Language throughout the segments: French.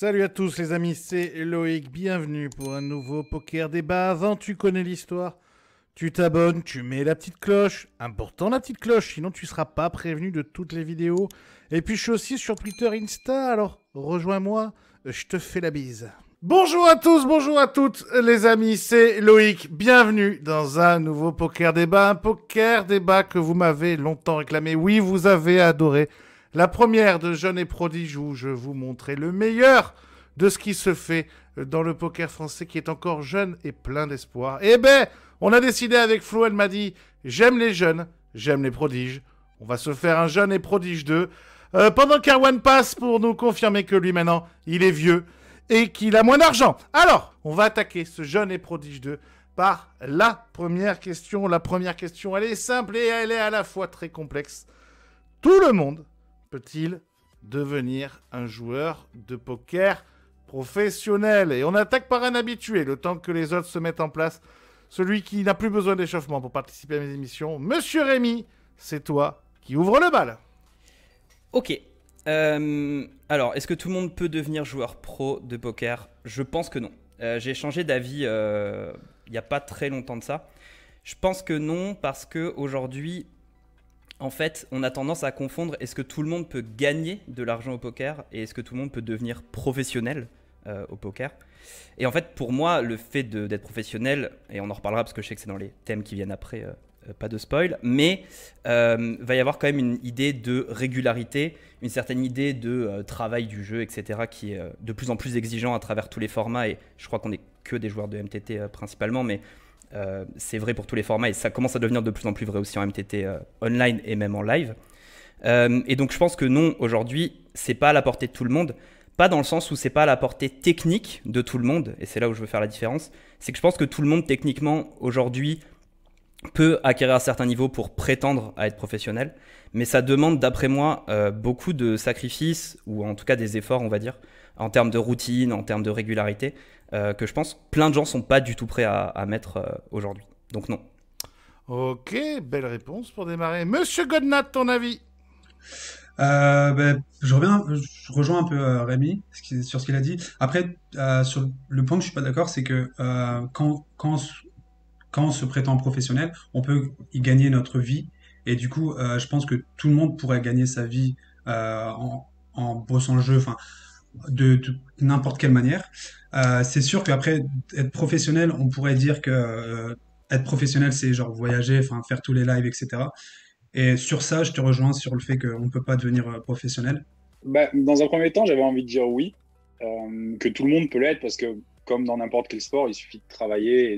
Salut à tous les amis, c'est Loïc, bienvenue pour un nouveau Poker Débat. Avant, tu connais l'histoire, tu t'abonnes, tu mets la petite cloche, important la petite cloche, sinon tu seras pas prévenu de toutes les vidéos. Et puis je suis aussi sur Twitter, Insta, alors rejoins-moi, je te fais la bise. Bonjour à tous, bonjour à toutes les amis, c'est Loïc, bienvenue dans un nouveau Poker Débat, un Poker Débat que vous m'avez longtemps réclamé. Oui, vous avez adoré la première de Jeunes et Prodiges où je vous montrais le meilleur de ce qui se fait dans le poker français qui est encore jeune et plein d'espoir. Eh ben, on a décidé avec Flo, elle m'a dit « J'aime les jeunes, j'aime les prodiges. On va se faire un Jeune et Prodige 2. Pendant qu'Arwan passe pour nous confirmer que lui maintenant, il est vieux et qu'il a moins d'argent. Alors, on va attaquer ce Jeune et Prodige 2 par la première question. La première question, elle est simple et elle est à la fois très complexe. Tout le monde peut-il devenir un joueur de poker professionnel? Et on attaque par un habitué, le temps que les autres se mettent en place. Celui qui n'a plus besoin d'échauffement pour participer à mes émissions. Monsieur Rémi, c'est toi qui ouvre le bal. Ok. Alors, est-ce que tout le monde peut devenir joueur pro de poker? Je pense que non. J'ai changé d'avis il n'y a pas très longtemps de ça. Je pense que non, parce qu'aujourd'hui, en fait, on a tendance à confondre est-ce que tout le monde peut gagner de l'argent au poker et est-ce que tout le monde peut devenir professionnel au poker. Et en fait, pour moi, le fait d'être professionnel, et on en reparlera parce que je sais que c'est dans les thèmes qui viennent après, pas de spoil, mais va y avoir quand même une idée de régularité, une certaine idée de travail du jeu, etc., qui est de plus en plus exigeant à travers tous les formats. Et je crois qu'on n'est que des joueurs de MTT principalement, mais c'est vrai pour tous les formats et ça commence à devenir de plus en plus vrai aussi en MTT online et même en live. Et donc je pense que non, aujourd'hui, c'est pas à la portée de tout le monde. Pas dans le sens où c'est pas à la portée technique de tout le monde, et c'est là où je veux faire la différence. C'est que je pense que tout le monde techniquement aujourd'hui peut acquérir un certain niveau pour prétendre à être professionnel, mais ça demande d'après moi beaucoup de sacrifices, ou en tout cas des efforts on va dire, en termes de routine, en termes de régularité, que je pense plein de gens sont pas du tout prêts à mettre aujourd'hui. Donc non. Ok, belle réponse pour démarrer. Monsieur Godnat, ton avis? Je rejoins un peu Rémi sur ce qu'il a dit. Après, sur le point que je suis pas d'accord, c'est que quand on se prétend professionnel, on peut y gagner notre vie. Et du coup, je pense que tout le monde pourrait gagner sa vie en bossant le jeu, enfin, de n'importe quelle manière. C'est sûr qu'après, être professionnel, on pourrait dire que être professionnel, c'est genre voyager, enfin, faire tous les lives, etc. Et sur ça, je te rejoins sur le fait qu'on ne peut pas devenir professionnel. Dans un premier temps, j'avais envie de dire oui, que tout le monde peut l'être parce que comme dans n'importe quel sport, il suffit de travailler et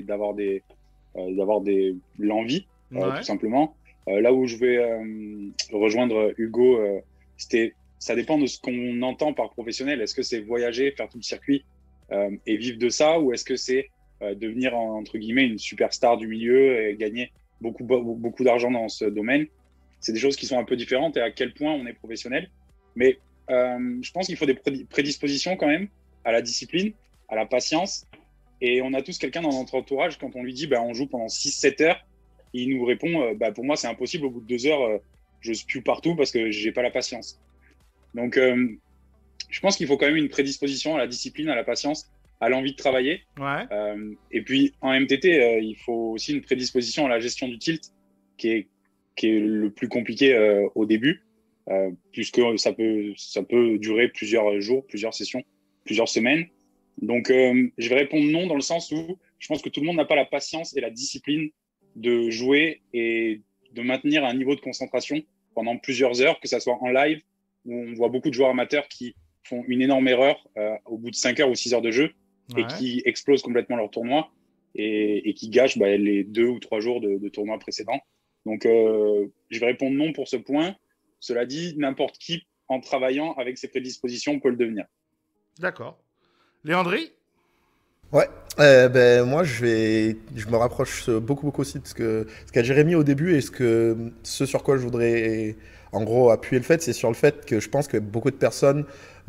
d'avoir l'envie, Ouais. tout simplement. Là où je vais rejoindre Hugo, ça dépend de ce qu'on entend par professionnel. Est-ce que c'est voyager, faire tout le circuit et vivre de ça, ou est-ce que c'est devenir entre guillemets une superstar du milieu et gagner beaucoup d'argent dans ce domaine? C'est des choses qui sont un peu différentes et à quel point on est professionnel. Mais je pense qu'il faut des prédispositions quand même à la discipline, à la patience. Et on a tous quelqu'un dans notre entourage, quand on lui dit on joue pendant 6-7 heures, il nous répond pour moi c'est impossible, au bout de 2 heures, je spue partout parce que j'ai pas la patience. Donc je pense qu'il faut quand même une prédisposition à la discipline, à la patience, à l'envie de travailler. Ouais. Et puis en MTT, il faut aussi une prédisposition à la gestion du tilt qui est le plus compliqué au début, puisque ça peut durer plusieurs jours, plusieurs sessions, plusieurs semaines. Donc, je vais répondre non dans le sens où je pense que tout le monde n'a pas la patience et la discipline de jouer et de maintenir un niveau de concentration pendant plusieurs heures, que ça soit en live, où on voit beaucoup de joueurs amateurs qui font une énorme erreur au bout de 5 heures ou 6 heures de jeu et qui explosent complètement leur tournoi et qui gâchent les 2 ou 3 jours de tournoi précédents. Donc, je vais répondre non pour ce point. Cela dit, n'importe qui, en travaillant avec ses prédispositions, peut le devenir. D'accord. Léandri? Ouais, moi je me rapproche beaucoup aussi de ce qu'a Jérémy au début et ce sur quoi je voudrais en gros appuyer le fait, c'est sur le fait que je pense que beaucoup de personnes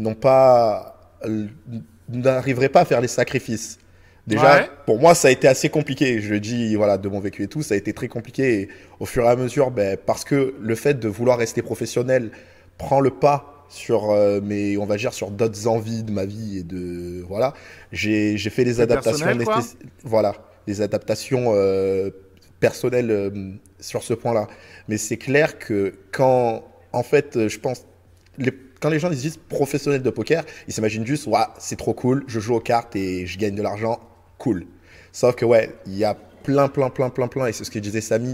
n'arriveraient pas à faire les sacrifices. Déjà, pour moi, ça a été assez compliqué. Je le dis, voilà, de mon vécu et tout, ça a été très compliqué. Et au fur et à mesure, parce que le fait de vouloir rester professionnel prend le pas mais on va dire sur d'autres envies de ma vie et de voilà, j'ai fait les adaptations voilà, les adaptations personnelles sur ce point-là. Mais c'est clair que quand, en fait, je pense, quand les gens ils disent professionnel de poker, ils s'imaginent juste, ouais, c'est trop cool, je joue aux cartes et je gagne de l'argent, cool. Sauf que ouais, il y a plein, et c'est ce que disait Samy,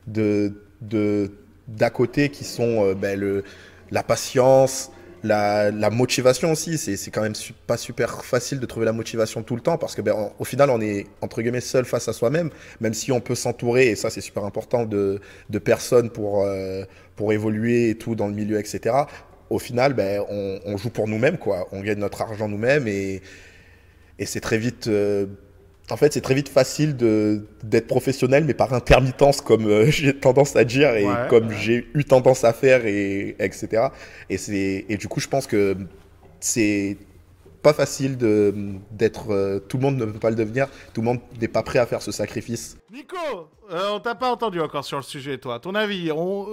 d'à côté qui sont la patience, la motivation aussi. C'est quand même pas super facile de trouver la motivation tout le temps parce que au final, on est entre guillemets seul face à soi-même, même si on peut s'entourer, et ça c'est super important, de personnes pour évoluer et tout dans le milieu, etc. Au final, on joue pour nous-mêmes, quoi. On gagne notre argent nous-mêmes et c'est très vite. En fait, c'est très vite facile d'être professionnel, mais par intermittence, comme j'ai tendance à dire et comme j'ai eu tendance à faire, etc. Et du coup, je pense que c'est pas facile d'être. Tout le monde ne peut pas le devenir. Tout le monde n'est pas prêt à faire ce sacrifice. Nico, on t'a pas entendu encore sur le sujet, toi. Ton avis,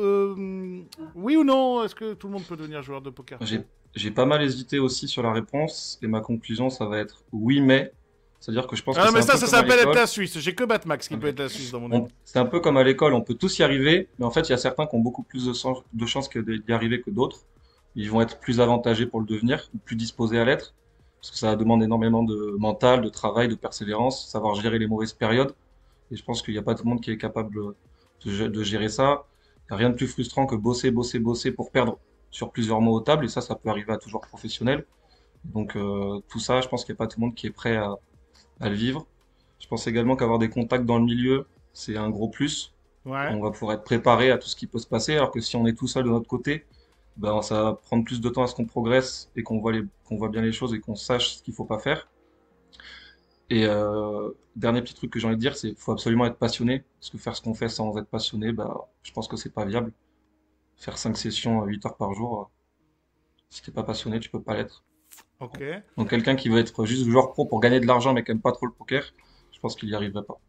oui ou non, est-ce que tout le monde peut devenir joueur de poker? J'ai pas mal hésité aussi sur la réponse et ma conclusion, ça va être oui, mais. C'est-à-dire que je pense que mais ça s'appelle être la Suisse. J'ai que Batmax qui peut être la Suisse dans mon avis. C'est un peu comme à l'école, on peut tous y arriver, mais en fait, il y a certains qui ont beaucoup plus de chances d'y arriver que d'autres. Ils vont être plus avantagés pour le devenir, ou plus disposés à l'être, parce que ça demande énormément de mental, de travail, de persévérance, savoir gérer les mauvaises périodes. Et je pense qu'il n'y a pas tout le monde qui est capable de gérer ça. Il n'y a rien de plus frustrant que bosser pour perdre sur plusieurs mois au table, et ça peut arriver à tout joueur professionnel. Donc tout ça, je pense qu'il n'y a pas tout le monde qui est prêt à le vivre. Je pense également qu'avoir des contacts dans le milieu, c'est un gros plus. Ouais. On va pouvoir être préparé à tout ce qui peut se passer, alors que si on est tout seul de notre côté, ça va prendre plus de temps à ce qu'on progresse et qu'on voit bien les choses et qu'on sache ce qu'il faut pas faire. Et dernier petit truc que j'ai envie de dire, c'est qu'il faut absolument être passionné, parce que faire ce qu'on fait sans être passionné, je pense que c'est pas viable. Faire 5 sessions 8 heures par jour, si t'es pas passionné, tu peux pas l'être. Ok. Donc quelqu'un qui veut être juste joueur pro pour gagner de l'argent mais qui aime pas trop le poker, je pense qu'il y arriverait pas.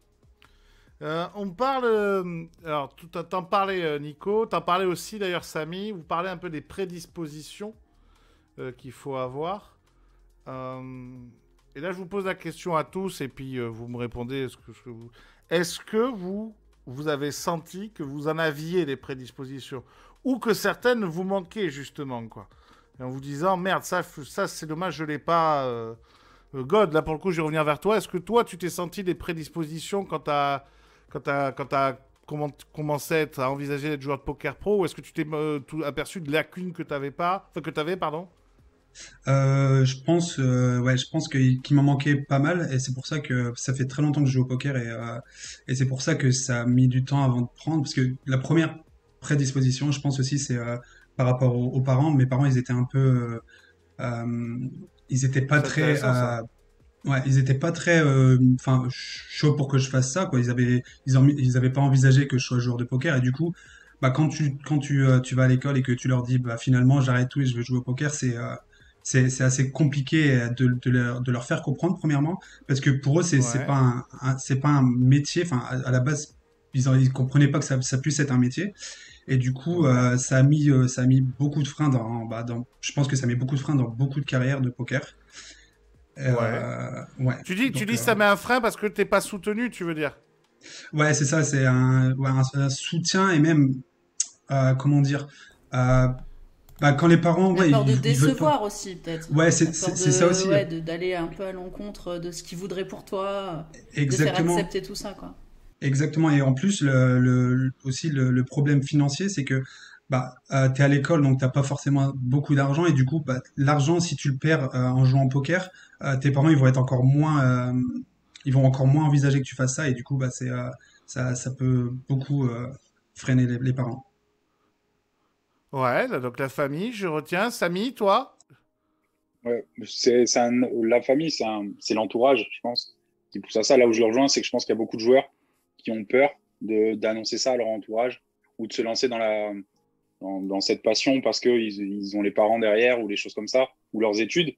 On parle... alors, t'en parlais, Nico. T'en parlais aussi, d'ailleurs, Samy. Vous parlez un peu des prédispositions qu'il faut avoir. Et là, je vous pose la question à tous et puis vous me répondez. Est-ce que vous avez senti que vous en aviez des prédispositions ou que certaines vous manquaient, justement, quoi? Et en vous disant, merde, ça c'est dommage, je l'ai pas. God, là pour le coup, je vais revenir vers toi. Est-ce que toi, tu t'es senti des prédispositions quand t'as commencé à envisager d'être joueur de poker pro, ou est-ce que tu t'es aperçu de lacunes que t'avais pas, enfin que t'avais, pardon? Je pense qu'il m'en manquait pas mal et c'est pour ça que ça fait très longtemps que je joue au poker et c'est pour ça que ça a mis du temps avant de prendre parce que la première prédisposition, je pense aussi, c'est par rapport aux parents. Mes parents, ils étaient un peu, ils étaient pas C'est très, intéressant, ça. ouais, ils étaient pas très, enfin, chauds pour que je fasse ça, quoi. Ils avaient pas envisagé que je sois joueur de poker et du coup, tu vas à l'école et que tu leur dis, finalement, j'arrête tout et je vais jouer au poker, c'est assez compliqué de leur faire comprendre, premièrement, parce que pour eux, c'est Ouais. pas c'est pas un métier. Enfin, à la base, ils comprenaient pas que ça puisse être un métier. Et du coup, ça a mis beaucoup de freins je pense que ça met beaucoup de freins dans beaucoup de carrières de poker. Ouais. Ouais. Tu dis Donc, que ça met un frein parce que t'es pas soutenu, tu veux dire? ouais, c'est ça, c'est un soutien et même, comment dire, euh, quand les parents, La ouais, peur de ils veulent pas. décevoir aussi, peut-être. Ouais, La peur c'est ça aussi. d'aller un peu à l'encontre de ce qu'ils voudraient pour toi, de faire Exactement. accepter tout ça, quoi. Exactement. Et en plus, aussi, le problème financier, c'est que t'es à l'école, donc t'as pas forcément beaucoup d'argent. Et du coup, l'argent, si tu le perds en jouant au poker, tes parents, ils vont encore moins envisager que tu fasses ça. Et du coup, ça peut beaucoup freiner les parents. Ouais, là, donc la famille, je retiens. Samy, toi? Ouais, la famille, c'est l'entourage, je pense, qui pousse à ça. Là où je le rejoins, c'est que je pense qu'il y a beaucoup de joueurs qui ont peur d'annoncer ça à leur entourage ou de se lancer dans cette passion parce qu'ils ont les parents derrière ou les choses comme ça, ou leurs études.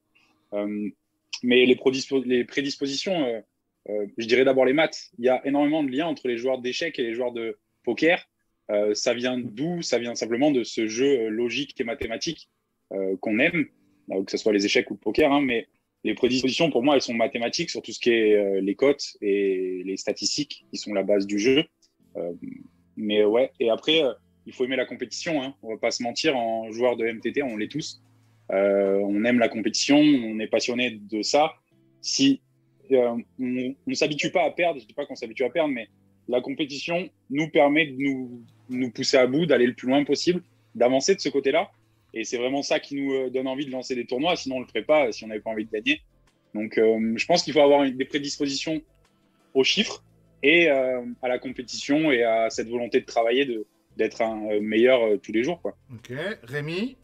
Mais les prédispositions, je dirais d'abord les maths. Il y a énormément de liens entre les joueurs d'échecs et les joueurs de poker. Ça vient d'où? Ça vient simplement de ce jeu logique et mathématique qu'on aime, que ce soit les échecs ou le poker, hein, mais les prédispositions, pour moi, elles sont mathématiques sur tout ce qui est les cotes et les statistiques qui sont la base du jeu. Mais ouais, et après, il faut aimer la compétition, hein. On va pas se mentir, en joueur de MTT, on l'est tous. On aime la compétition, on est passionné de ça. Si on ne s'habitue pas à perdre, je dis pas qu'on s'habitue à perdre, mais la compétition nous permet de nous pousser à bout, d'aller le plus loin possible, d'avancer de ce côté-là. Et c'est vraiment ça qui nous donne envie de lancer des tournois, sinon on le ferait pas si on n'avait pas envie de gagner. Donc je pense qu'il faut avoir des prédispositions aux chiffres et à la compétition et à cette volonté de travailler, d'être un meilleur tous les jours, quoi. Ok, Rémi?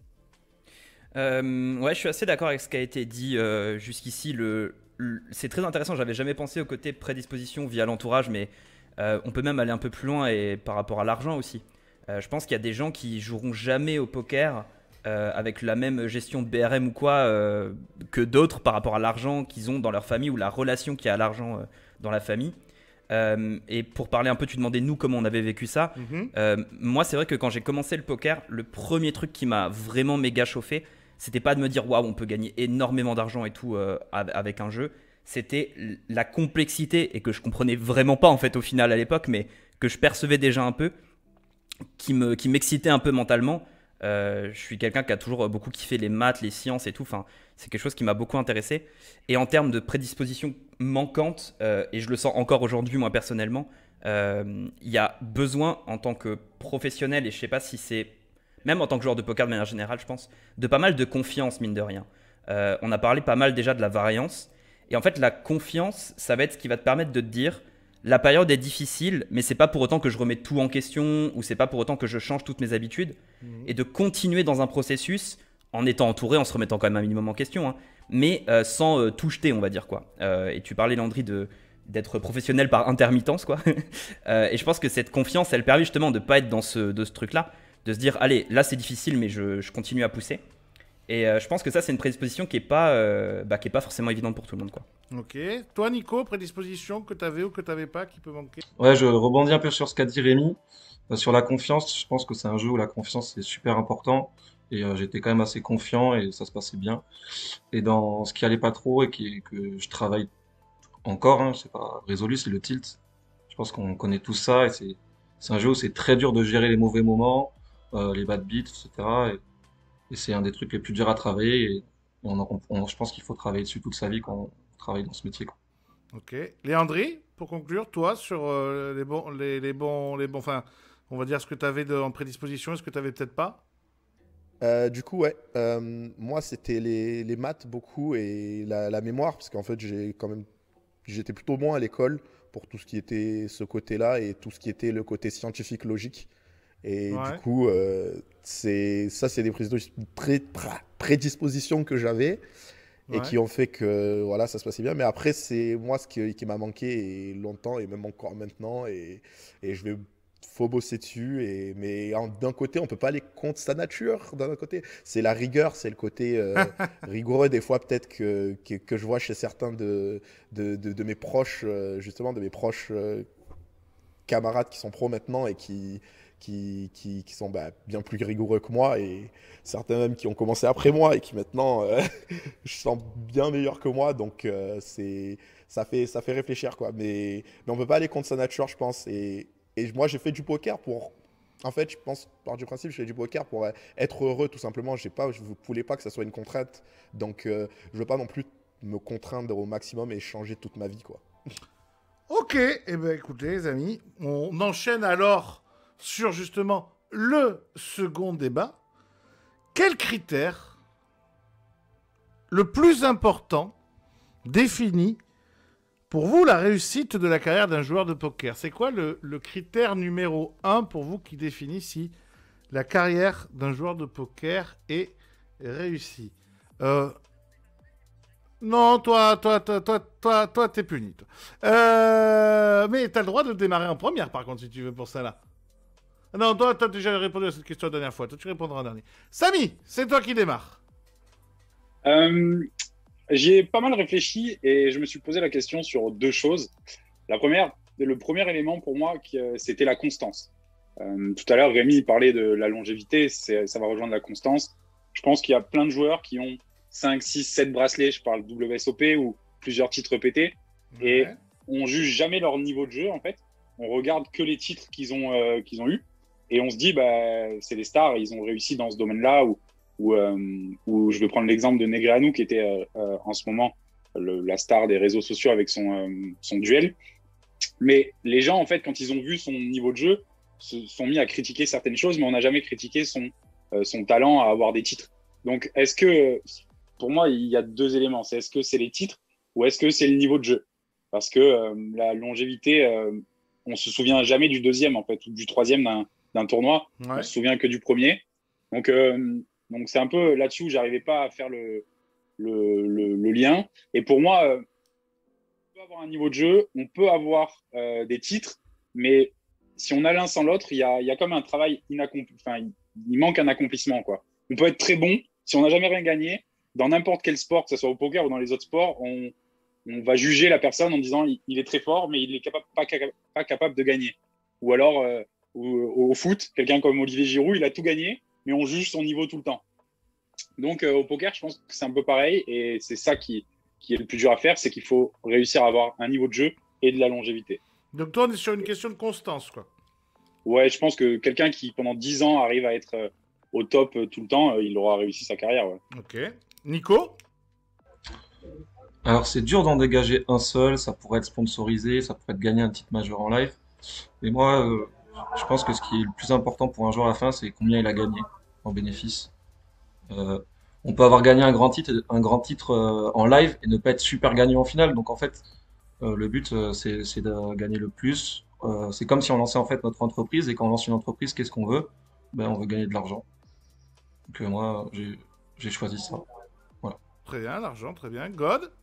Ouais, je suis assez d'accord avec ce qui a été dit jusqu'ici. C'est très intéressant, j'avais jamais pensé au côté prédisposition via l'entourage, mais on peut même aller un peu plus loin et par rapport à l'argent aussi. Je pense qu'il y a des gens qui joueront jamais au poker avec la même gestion de BRM ou quoi que d'autres par rapport à l'argent qu'ils ont dans leur famille ou la relation qu'il y a à l'argent dans la famille. Et pour parler un peu, tu demandais nous comment on avait vécu ça. Moi, c'est vrai que quand j'ai commencé le poker, le premier truc qui m'a vraiment méga chauffé, c'était pas de me dire waouh, on peut gagner énormément d'argent et tout avec un jeu. C'était la complexité et que je comprenais vraiment pas en fait au final à l'époque, mais que je percevais déjà un peu, qui m'excitait un peu mentalement. Je suis quelqu'un qui a toujours beaucoup kiffé les maths, les sciences et tout. Enfin, c'est quelque chose qui m'a beaucoup intéressé. Et en termes de prédisposition manquante, et je le sens encore aujourd'hui moi personnellement, il y a besoin en tant que professionnel, et je sais pas si c'est même en tant que joueur de poker de manière générale, je pense, de pas mal de confiance mine de rien. On a parlé pas mal déjà de la variance. Et en fait, la confiance, ça va être ce qui va te permettre de te dire la période est difficile, mais c'est pas pour autant que je remets tout en question ou c'est pas pour autant que je change toutes mes habitudes. Et de continuer dans un processus en étant entouré, en se remettant quand même un minimum en question, hein, mais sans tout jeter, on va dire quoi. Et tu parlais, Landry, d'être professionnel par intermittence, quoi. Et je pense que cette confiance, elle permet justement de pas être dans ce truc-là, de se dire allez, là c'est difficile, mais je continue à pousser. Et je pense que ça, c'est une prédisposition qui est pas forcément évidente pour tout le monde, quoi. Ok. Toi, Nico, prédisposition que tu avais ou que tu n'avais pas qui peut manquer? Ouais, je rebondis un peu sur ce qu'a dit Rémi. Sur la confiance, je pense que c'est un jeu où la confiance est super important. Et j'étais quand même assez confiant et ça se passait bien. Et dans ce qui allait pas trop et que je travaille encore, hein, c'est pas résolu, c'est le tilt. Je pense qu'on connaît tous ça et c'est un jeu où c'est très dur de gérer les mauvais moments, les bad beats, etc. Et c'est un des trucs les plus durs à travailler. Et je pense qu'il faut travailler dessus toute sa vie quand on travaille dans ce métier, quoi. Ok. Léandri, pour conclure, toi, sur enfin, on va dire ce que tu avais en prédisposition et ce que tu avais peut-être pas? Du coup, ouais. Moi, c'était les maths beaucoup et la mémoire, parce qu'en fait, j'étais plutôt bon à l'école pour tout ce qui était ce côté-là et tout ce qui était le côté scientifique logique. Et Ouais. du coup, c'est des prédispositions que j'avais et Ouais. qui ont fait que voilà, ça se passait bien. Mais après, c'est moi ce qui m'a manqué et longtemps et même encore maintenant. Et faut bosser dessus. Mais d'un côté, on peut pas aller contre sa nature. D'un autre côté, c'est la rigueur, c'est le côté rigoureux. Des fois, peut-être que je vois chez certains de mes proches, justement, de mes proches camarades qui sont pros maintenant et qui sont bien plus rigoureux que moi et certains même qui ont commencé après moi et qui maintenant je sens bien meilleur que moi, donc ça fait réfléchir quoi, mais on peut pas aller contre sa nature, je pense, et moi j'ai fait du poker pour, en fait je pense, par du principe je fais du poker pour être heureux tout simplement. Je voulais pas que ça soit une contrainte, donc je veux pas non plus me contraindre au maximum et changer toute ma vie, quoi. Ok, eh ben écoutez les amis, on enchaîne alors sur justement le second débat. Quel critère le plus important définit pour vous la réussite de la carrière d'un joueur de poker? C'est quoi le critère numéro 1 pour vous qui définit si la carrière d'un joueur de poker est réussie? Non, toi, t'es puni. Toi. Mais t'as le droit de démarrer en première, par contre, si tu veux, pour ça, là. Non, toi, t'as déjà répondu à cette question la dernière fois. Toi, tu répondras en dernier. Samy, c'est toi qui démarre. J'y ai pas mal réfléchi et je me suis posé la question sur deux choses. Le premier élément pour moi, c'était la constance. Tout à l'heure, Rémi parlait de la longévité, ça va rejoindre la constance. Je pense qu'il y a plein de joueurs qui ont 5, 6, 7 bracelets, je parle WSOP ou plusieurs titres pétés, et Ouais. on juge jamais leur niveau de jeu en fait. On regarde que les titres qu'ils ont eu, et on se dit bah c'est des stars, ils ont réussi dans ce domaine-là. Ou je vais prendre l'exemple de Negreanu qui était en ce moment la star des réseaux sociaux avec son duel. Mais les gens en fait quand ils ont vu son niveau de jeu se sont mis à critiquer certaines choses, mais on n'a jamais critiqué son talent à avoir des titres. Donc est-ce que pour moi il y a deux éléments, c'est est-ce que c'est les titres ou est-ce que c'est le niveau de jeu? Parce que la longévité, on se souvient jamais du deuxième en fait ou du troisième d'un tournoi. Ouais. On se souvient que du premier. Donc c'est un peu là-dessus où j'arrivais pas à faire le lien. Et pour moi, on peut avoir un niveau de jeu, on peut avoir des titres, mais si on a l'un sans l'autre, il y a comme un travail inaccompli. Enfin, il manque un accomplissement, quoi. On peut être très bon si on n'a jamais rien gagné. Dans n'importe quel sport, que ce soit au poker ou dans les autres sports, on va juger la personne en disant il est très fort, mais il est pas capable de gagner. Ou alors au foot, quelqu'un comme Olivier Giroud, il a tout gagné, mais on juge son niveau tout le temps. Donc au poker, je pense que c'est un peu pareil, et c'est ça qui est le plus dur à faire, c'est qu'il faut réussir à avoir un niveau de jeu et de la longévité. Donc toi, on est sur une question de constance, quoi. Ouais, je pense que quelqu'un qui pendant 10 ans arrive à être au top tout le temps, il aura réussi sa carrière. Ouais. Ok. Nico? Alors, c'est dur d'en dégager un seul, ça pourrait être sponsorisé, ça pourrait être gagner un titre majeur en live. Mais moi, je pense que ce qui est le plus important pour un joueur à la fin, c'est combien il a gagné en bénéfice. Euh, on peut avoir gagné un grand titre en live et ne pas être super gagnant en finale. Donc en fait, le but, c'est de gagner le plus. C'est comme si on lançait en fait notre entreprise, et quand on lance une entreprise, qu'est-ce qu'on veut? Ben, on veut gagner de l'argent. Donc moi, j'ai choisi ça. Voilà. Très bien, l'argent, très bien. God?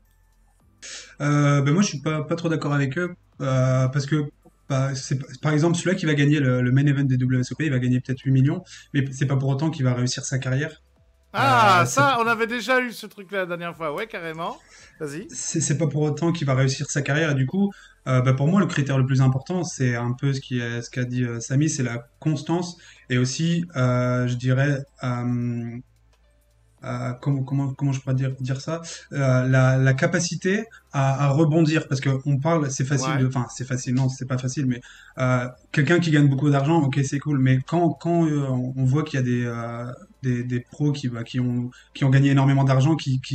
Ben moi, je suis pas trop d'accord avec eux parce que par exemple, celui-là qui va gagner le main event des WSOP, il va gagner peut-être 8 millions, mais c'est pas pour autant qu'il va réussir sa carrière. Ah, C'est ça, on avait déjà eu ce truc-là la dernière fois. Ouais, carrément. Vas-y. c'est pas pour autant qu'il va réussir sa carrière. Et du coup, bah, pour moi, le critère le plus important, c'est un peu ce qu'a dit Samy, c'est la constance et aussi, je dirais, comment je pourrais dire ça, la capacité à rebondir, parce que on parle, c'est facile Ouais. enfin c'est facile, non, c'est pas facile, mais quelqu'un qui gagne beaucoup d'argent, ok, c'est cool, mais quand on voit qu'il y a des pros qui ont gagné énormément d'argent,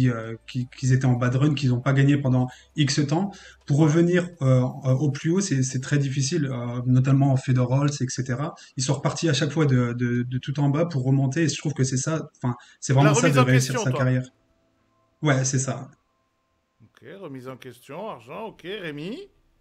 qui étaient en bad run, qu'ils n'ont pas gagné pendant X temps, pour revenir au plus haut, c'est très difficile, notamment en Fedor Rolls, etc. Ils sont repartis à chaque fois de tout en bas pour remonter, et je trouve que c'est ça, enfin, c'est La vraiment ça remise de en réussir question, sa toi. carrière. Ouais, c'est ça. Ok, remise en question, argent, ok. Rémi?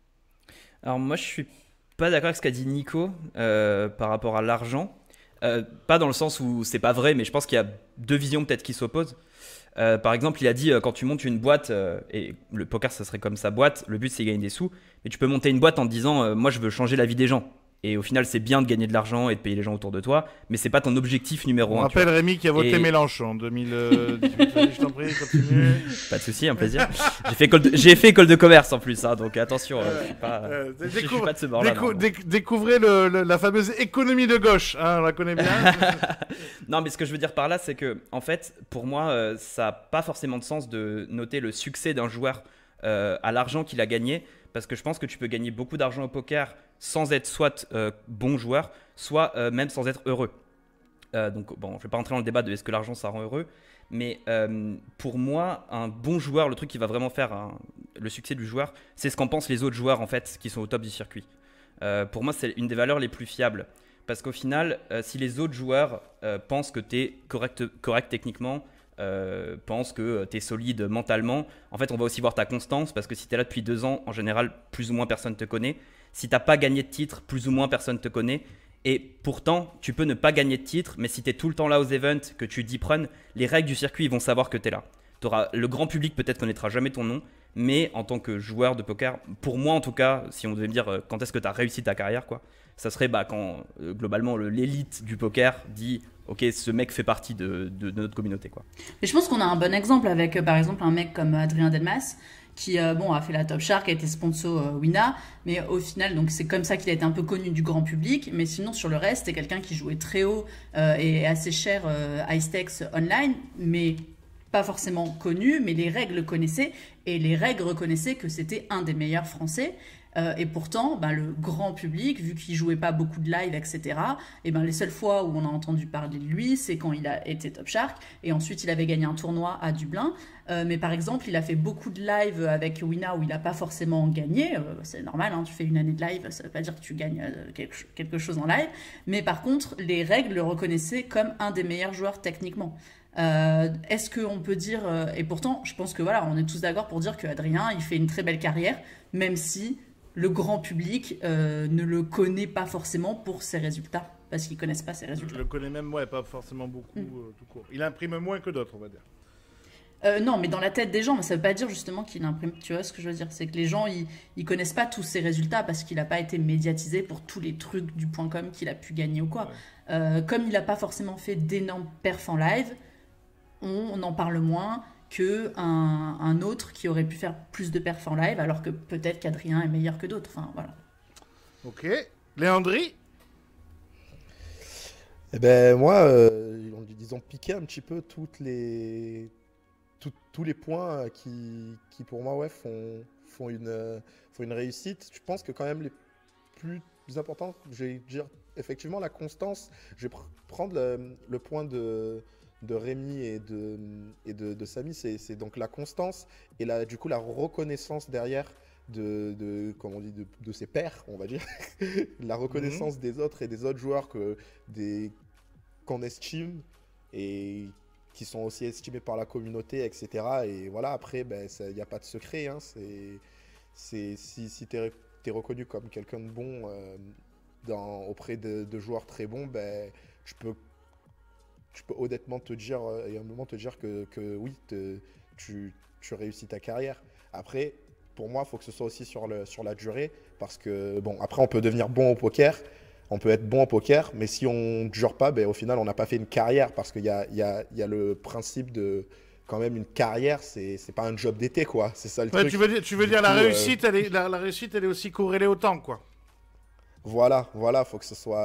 Alors moi je suis pas d'accord avec ce qu'a dit Nico par rapport à l'argent. Pas dans le sens où c'est pas vrai, mais je pense qu'il y a deux visions peut-être qui s'opposent. Par exemple, il a dit quand tu montes une boîte, et le poker ça serait comme sa boîte, le but c'est gagner des sous, mais tu peux monter une boîte en te disant moi je veux changer la vie des gens. Et au final c'est bien de gagner de l'argent et de payer les gens autour de toi, mais c'est pas ton objectif numéro On un. rappelle Rémi qui a voté Et- Mélenchon en 2018. Vas-y, je t'en prie, continue. Pas de souci, un plaisir. J'ai fait école de commerce en plus, hein, donc attention, je suis pas, je suis Découvre- pas de ce bord-là. non. Découvrez la fameuse économie de gauche, hein, on la connaît bien. Non, mais ce que je veux dire par là, c'est que, en fait, pour moi, ça n'a pas forcément de sens de noter le succès d'un joueur à l'argent qu'il a gagné, parce que je pense que tu peux gagner beaucoup d'argent au poker sans être soit bon joueur, soit même sans être heureux. Donc, bon, je ne vais pas rentrer dans le débat de est-ce que l'argent ça rend heureux, mais pour moi, un bon joueur, le truc qui va vraiment faire le succès du joueur, c'est ce qu'en pensent les autres joueurs en fait qui sont au top du circuit. Pour moi, c'est une des valeurs les plus fiables. Parce qu'au final, si les autres joueurs pensent que tu es correct techniquement, pensent que tu es solide mentalement, en fait, on va aussi voir ta constance. Parce que si tu es là depuis 2 ans, en général, plus ou moins personne te connaît. Si tu n'as pas gagné de titre, plus ou moins personne te connaît. Et pourtant, tu peux ne pas gagner de titre, mais si tu es tout le temps là aux events, que tu deep run, les règles du circuit ils vont savoir que tu es là. Le grand public peut-être connaîtra jamais ton nom, mais en tant que joueur de poker, pour moi en tout cas, si on devait me dire quand est-ce que tu as réussi ta carrière, quoi, ça serait quand globalement l'élite du poker dit ok, ce mec fait partie de notre communauté, quoi. Mais je pense qu'on a un bon exemple avec, par exemple, un mec comme Adrien Delmas, qui bon, a fait la Top Shark, a été sponsor Wina, mais au final, donc c'est comme ça qu'il a été un peu connu du grand public. Mais sinon, sur le reste, c'est quelqu'un qui jouait très haut et assez cher High Stakes online, mais pas forcément connu, mais les règles le connaissaient, et les règles reconnaissaient que c'était un des meilleurs Français. Et pourtant, ben, le grand public, vu qu'il jouait pas beaucoup de live, etc., et ben, les seules fois où on a entendu parler de lui, c'est quand il a été Top Shark, et ensuite il avait gagné un tournoi à Dublin. Mais par exemple, il a fait beaucoup de live avec Wina où il n'a pas forcément gagné. C'est normal, hein, tu fais une année de live, ça ne veut pas dire que tu gagnes quelque chose en live. Mais par contre, les règles le reconnaissaient comme un des meilleurs joueurs techniquement. Est-ce qu'on peut dire, et pourtant, je pense que voilà, on est tous d'accord pour dire qu'Adrien, il fait une très belle carrière, même si le grand public ne le connaît pas forcément pour ses résultats, parce qu'ils connaissent pas ses résultats. Je le connais même, ouais, pas forcément beaucoup, tout court. Il imprime moins que d'autres, on va dire. Non, mais dans la tête des gens, mais ça veut pas dire justement qu'il imprime. Tu vois ce que je veux dire? C'est que les gens, ils connaissent pas tous ses résultats parce qu'il a pas été médiatisé pour tous les trucs du .com qu'il a pu gagner ou quoi. Ouais. Comme il a pas forcément fait d'énormes perfs en live, on en parle moins qu'un autre qui aurait pu faire plus de perfs en live, alors que peut-être qu'Adrien est meilleur que d'autres. Enfin, voilà. Ok. Léandri? Eh ben, moi, ils ont piqué un petit peu tous les points qui pour moi, ouais, font une réussite. Je pense que quand même les plus importants, je vais dire effectivement la constance. Je vais prendre le point de Rémi et de Samy, c'est donc la constance et du coup la reconnaissance derrière comment on dit, de ses pairs, on va dire, la reconnaissance des autres et des autres joueurs qu'on estime et qui sont aussi estimés par la communauté, etc. Et voilà, après, ben, il n'y a pas de secret, hein, si tu es reconnu comme quelqu'un de bon auprès de joueurs très bons, ben, je peux honnêtement te dire, et à un moment te dire que oui, tu réussis ta carrière. Après, pour moi, il faut que ce soit aussi sur la durée, parce que, bon, après, on peut devenir bon au poker, on peut être bon au poker, mais si on ne dure pas, ben, au final, on n'a pas fait une carrière, parce qu'il y a le principe de, quand même, une carrière, c'est pas un job d'été, quoi. C'est ça le truc. Tu veux dire la réussite, la réussite, elle est aussi corrélée au temps, quoi. Voilà, faut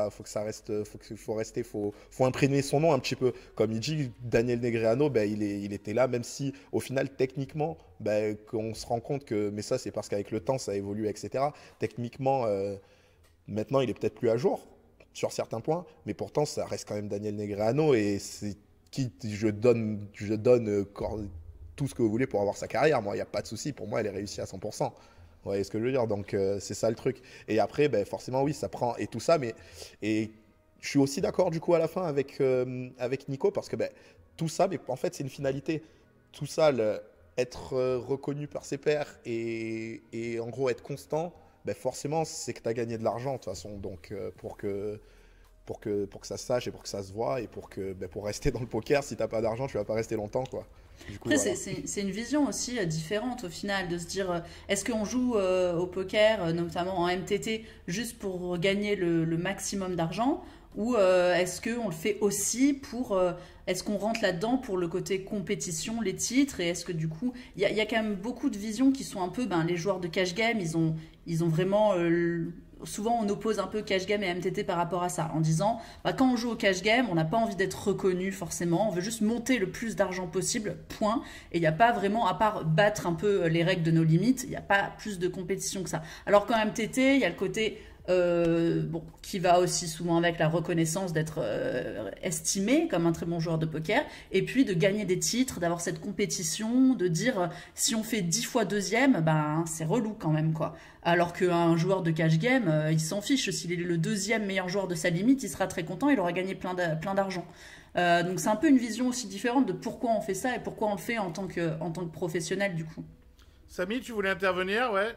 imprimer son nom un petit peu. Comme il dit, Daniel Negreanu, ben, il était là, même si au final, techniquement, ben, on se rend compte que, mais ça c'est parce qu'avec le temps ça évolue, etc. Techniquement, maintenant il est peut-être plus à jour sur certains points, mais pourtant ça reste quand même Daniel Negreanu et je donne tout ce que vous voulez pour avoir sa carrière. Moi, il n'y a pas de souci, pour moi elle est réussie à 100%. Vous voyez ce que je veux dire? Donc, c'est ça le truc. Et après, ben, forcément, oui, ça prend et tout ça. Et je suis aussi d'accord, du coup, à la fin avec Nico, parce que ben, tout ça, mais en fait, c'est une finalité. Tout ça, être reconnu par ses pairs et en gros, être constant, ben, forcément, c'est que tu as gagné de l'argent, de toute façon. Donc, pour que ça se sache et pour que ça se voit et pour rester dans le poker, si tu n'as pas d'argent, tu ne vas pas rester longtemps, quoi. Du coup, après, voilà. c'est une vision aussi différente au final, de se dire est-ce qu'on joue au poker, notamment en MTT, juste pour gagner le maximum d'argent, ou est-ce qu'on le fait aussi pour est-ce qu'on rentre là-dedans pour le côté compétition, les titres, et est-ce que du coup il y a quand même beaucoup de visions qui sont un peu les joueurs de cash game, ils ont vraiment souvent on oppose un peu cash game et MTT par rapport à ça, en disant quand on joue au cash game, on n'a pas envie d'être reconnu forcément, on veut juste monter le plus d'argent possible, point. Et il n'y a pas vraiment, à part battre un peu les règles de nos limites, il n'y a pas plus de compétition que ça. Alors qu'en MTT, il y a le côté qui va aussi souvent avec la reconnaissance d'être estimé comme un très bon joueur de poker, et puis de gagner des titres, d'avoir cette compétition, de dire si on fait 10 fois deuxième, ben c'est relou quand même, quoi. Alors qu'un joueur de cash game, il s'en fiche, s'il est le deuxième meilleur joueur de sa limite, il sera très content, il aura gagné plein d'argent. Donc c'est un peu une vision aussi différente de pourquoi on fait ça et pourquoi on le fait en tant que professionnel, du coup. Samy, tu voulais intervenir? Ouais.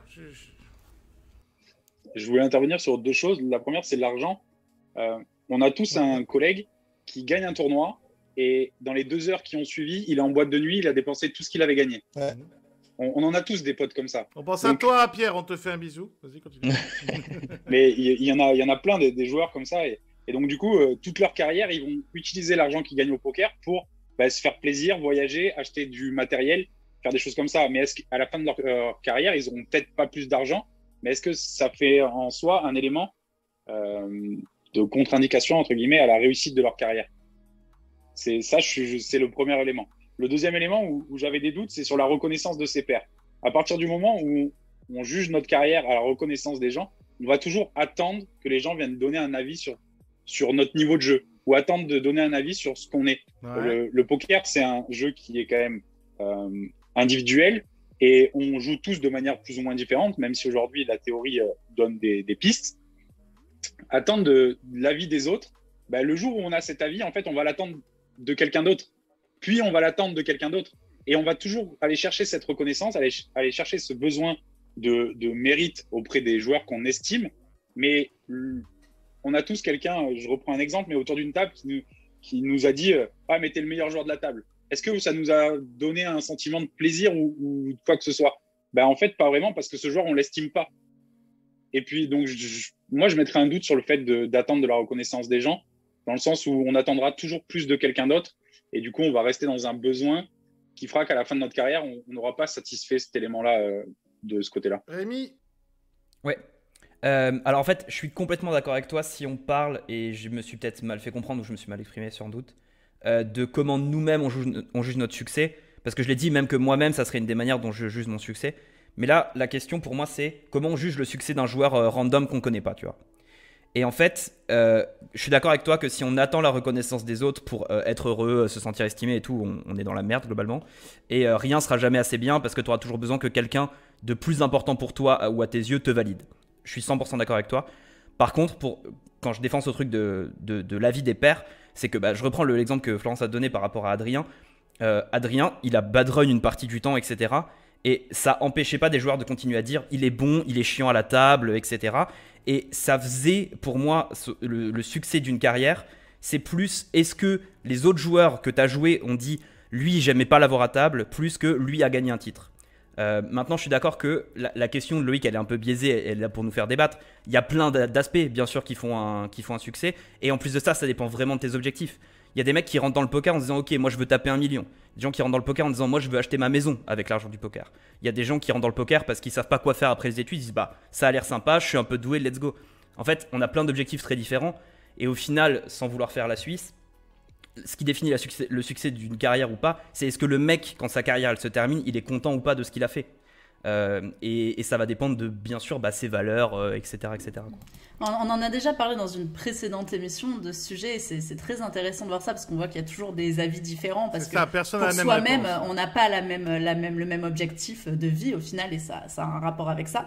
Je voulais intervenir sur deux choses. La première, c'est l'argent. On a tous un collègue qui gagne un tournoi et dans les 2 heures qui ont suivi, il est en boîte de nuit, il a dépensé tout ce qu'il avait gagné. Ouais. On en a tous des potes comme ça. On pense à toi, Pierre, on te fait un bisou. Vas-y, continue. Mais il y en a plein des joueurs comme ça. Et Et donc, du coup, toute leur carrière, ils vont utiliser l'argent qu'ils gagnent au poker pour se faire plaisir, voyager, acheter du matériel, faire des choses comme ça. Mais est-ce qu'à la fin de leur carrière, ils n'auront peut-être pas plus d'argent, mais est-ce que ça fait en soi un élément de contre-indication, entre guillemets, à la réussite de leur carrière? C'est ça, c'est le premier élément. Le deuxième élément où j'avais des doutes, c'est sur la reconnaissance de ses pairs. À partir du moment où on juge notre carrière à la reconnaissance des gens, on va toujours attendre que les gens viennent donner un avis sur notre niveau de jeu, ou attendre de donner un avis sur ce qu'on est. Ouais. Le poker, c'est un jeu qui est quand même individuel, et on joue tous de manière plus ou moins différente, même si aujourd'hui la théorie donne des pistes. Attendre de l'avis des autres, le jour où on a cet avis, en fait, on va l'attendre de quelqu'un d'autre, puis on va l'attendre de quelqu'un d'autre, et on va toujours aller chercher cette reconnaissance, aller chercher ce besoin de mérite auprès des joueurs qu'on estime. Mais on a tous quelqu'un, je reprends un exemple, mais autour d'une table qui nous a dit ah, mais t'es le meilleur joueur de la table. Est-ce que ça nous a donné un sentiment de plaisir ou quoi que ce soit? En fait, pas vraiment, parce que ce joueur, on l'estime pas. Et puis, donc, moi, je mettrais un doute sur le fait d'attendre de la reconnaissance des gens, dans le sens où on attendra toujours plus de quelqu'un d'autre, et du coup, on va rester dans un besoin qui fera qu'à la fin de notre carrière, on n'aura pas satisfait cet élément-là de ce côté-là. Rémi? Ouais. Alors en fait, je suis complètement d'accord avec toi si on parle, et je me suis peut-être mal fait comprendre ou je me suis mal exprimé sans doute, de comment nous-mêmes on juge notre succès. Parce que je l'ai dit, même que moi-même, ça serait une des manières dont je juge mon succès. Mais là, la question pour moi, c'est comment on juge le succès d'un joueur random qu'on connaît pas, tu vois. Et en fait, je suis d'accord avec toi que si on attend la reconnaissance des autres pour être heureux, se sentir estimé et tout, on est dans la merde globalement. Et rien sera jamais assez bien parce que tu auras toujours besoin que quelqu'un de plus important pour toi ou à tes yeux te valide. Je suis 100% d'accord avec toi. Par contre, quand je défends ce truc de l'avis des pairs, c'est que je reprends l'exemple que Florence a donné par rapport à Adrien. Adrien, il a bad run une partie du temps, etc. Et ça empêchait pas des joueurs de continuer à dire il est bon, il est chiant à la table, etc. Et ça faisait pour moi le succès d'une carrière. C'est plus est-ce que les autres joueurs que tu as joués ont dit lui, j'aimais pas l'avoir à table, plus que lui a gagné un titre. Maintenant, je suis d'accord que la question de Loïc, elle est un peu biaisée, elle est là pour nous faire débattre. Il y a plein d'aspects, bien sûr, qui font un succès. Et en plus de ça, ça dépend vraiment de tes objectifs. Il y a des mecs qui rentrent dans le poker en se disant ok, moi je veux taper 1 million. Des gens qui rentrent dans le poker en disant moi je veux acheter ma maison avec l'argent du poker. Il y a des gens qui rentrent dans le poker parce qu'ils savent pas quoi faire après les études. Ils disent ça a l'air sympa, je suis un peu doué, let's go. En fait, on a plein d'objectifs très différents. Et au final, sans vouloir faire la Suisse, ce qui définit le succès d'une carrière ou pas, c'est est-ce que le mec, quand sa carrière elle se termine, il est content ou pas de ce qu'il a fait. Et ça va dépendre de, bien sûr, ses valeurs, etc. etc. On en a déjà parlé dans une précédente émission de ce sujet, et c'est très intéressant de voir ça parce qu'on voit qu'il y a toujours des avis différents parce que personne pour soi-même, on n'a pas le même objectif de vie au final, et ça a un rapport avec ça.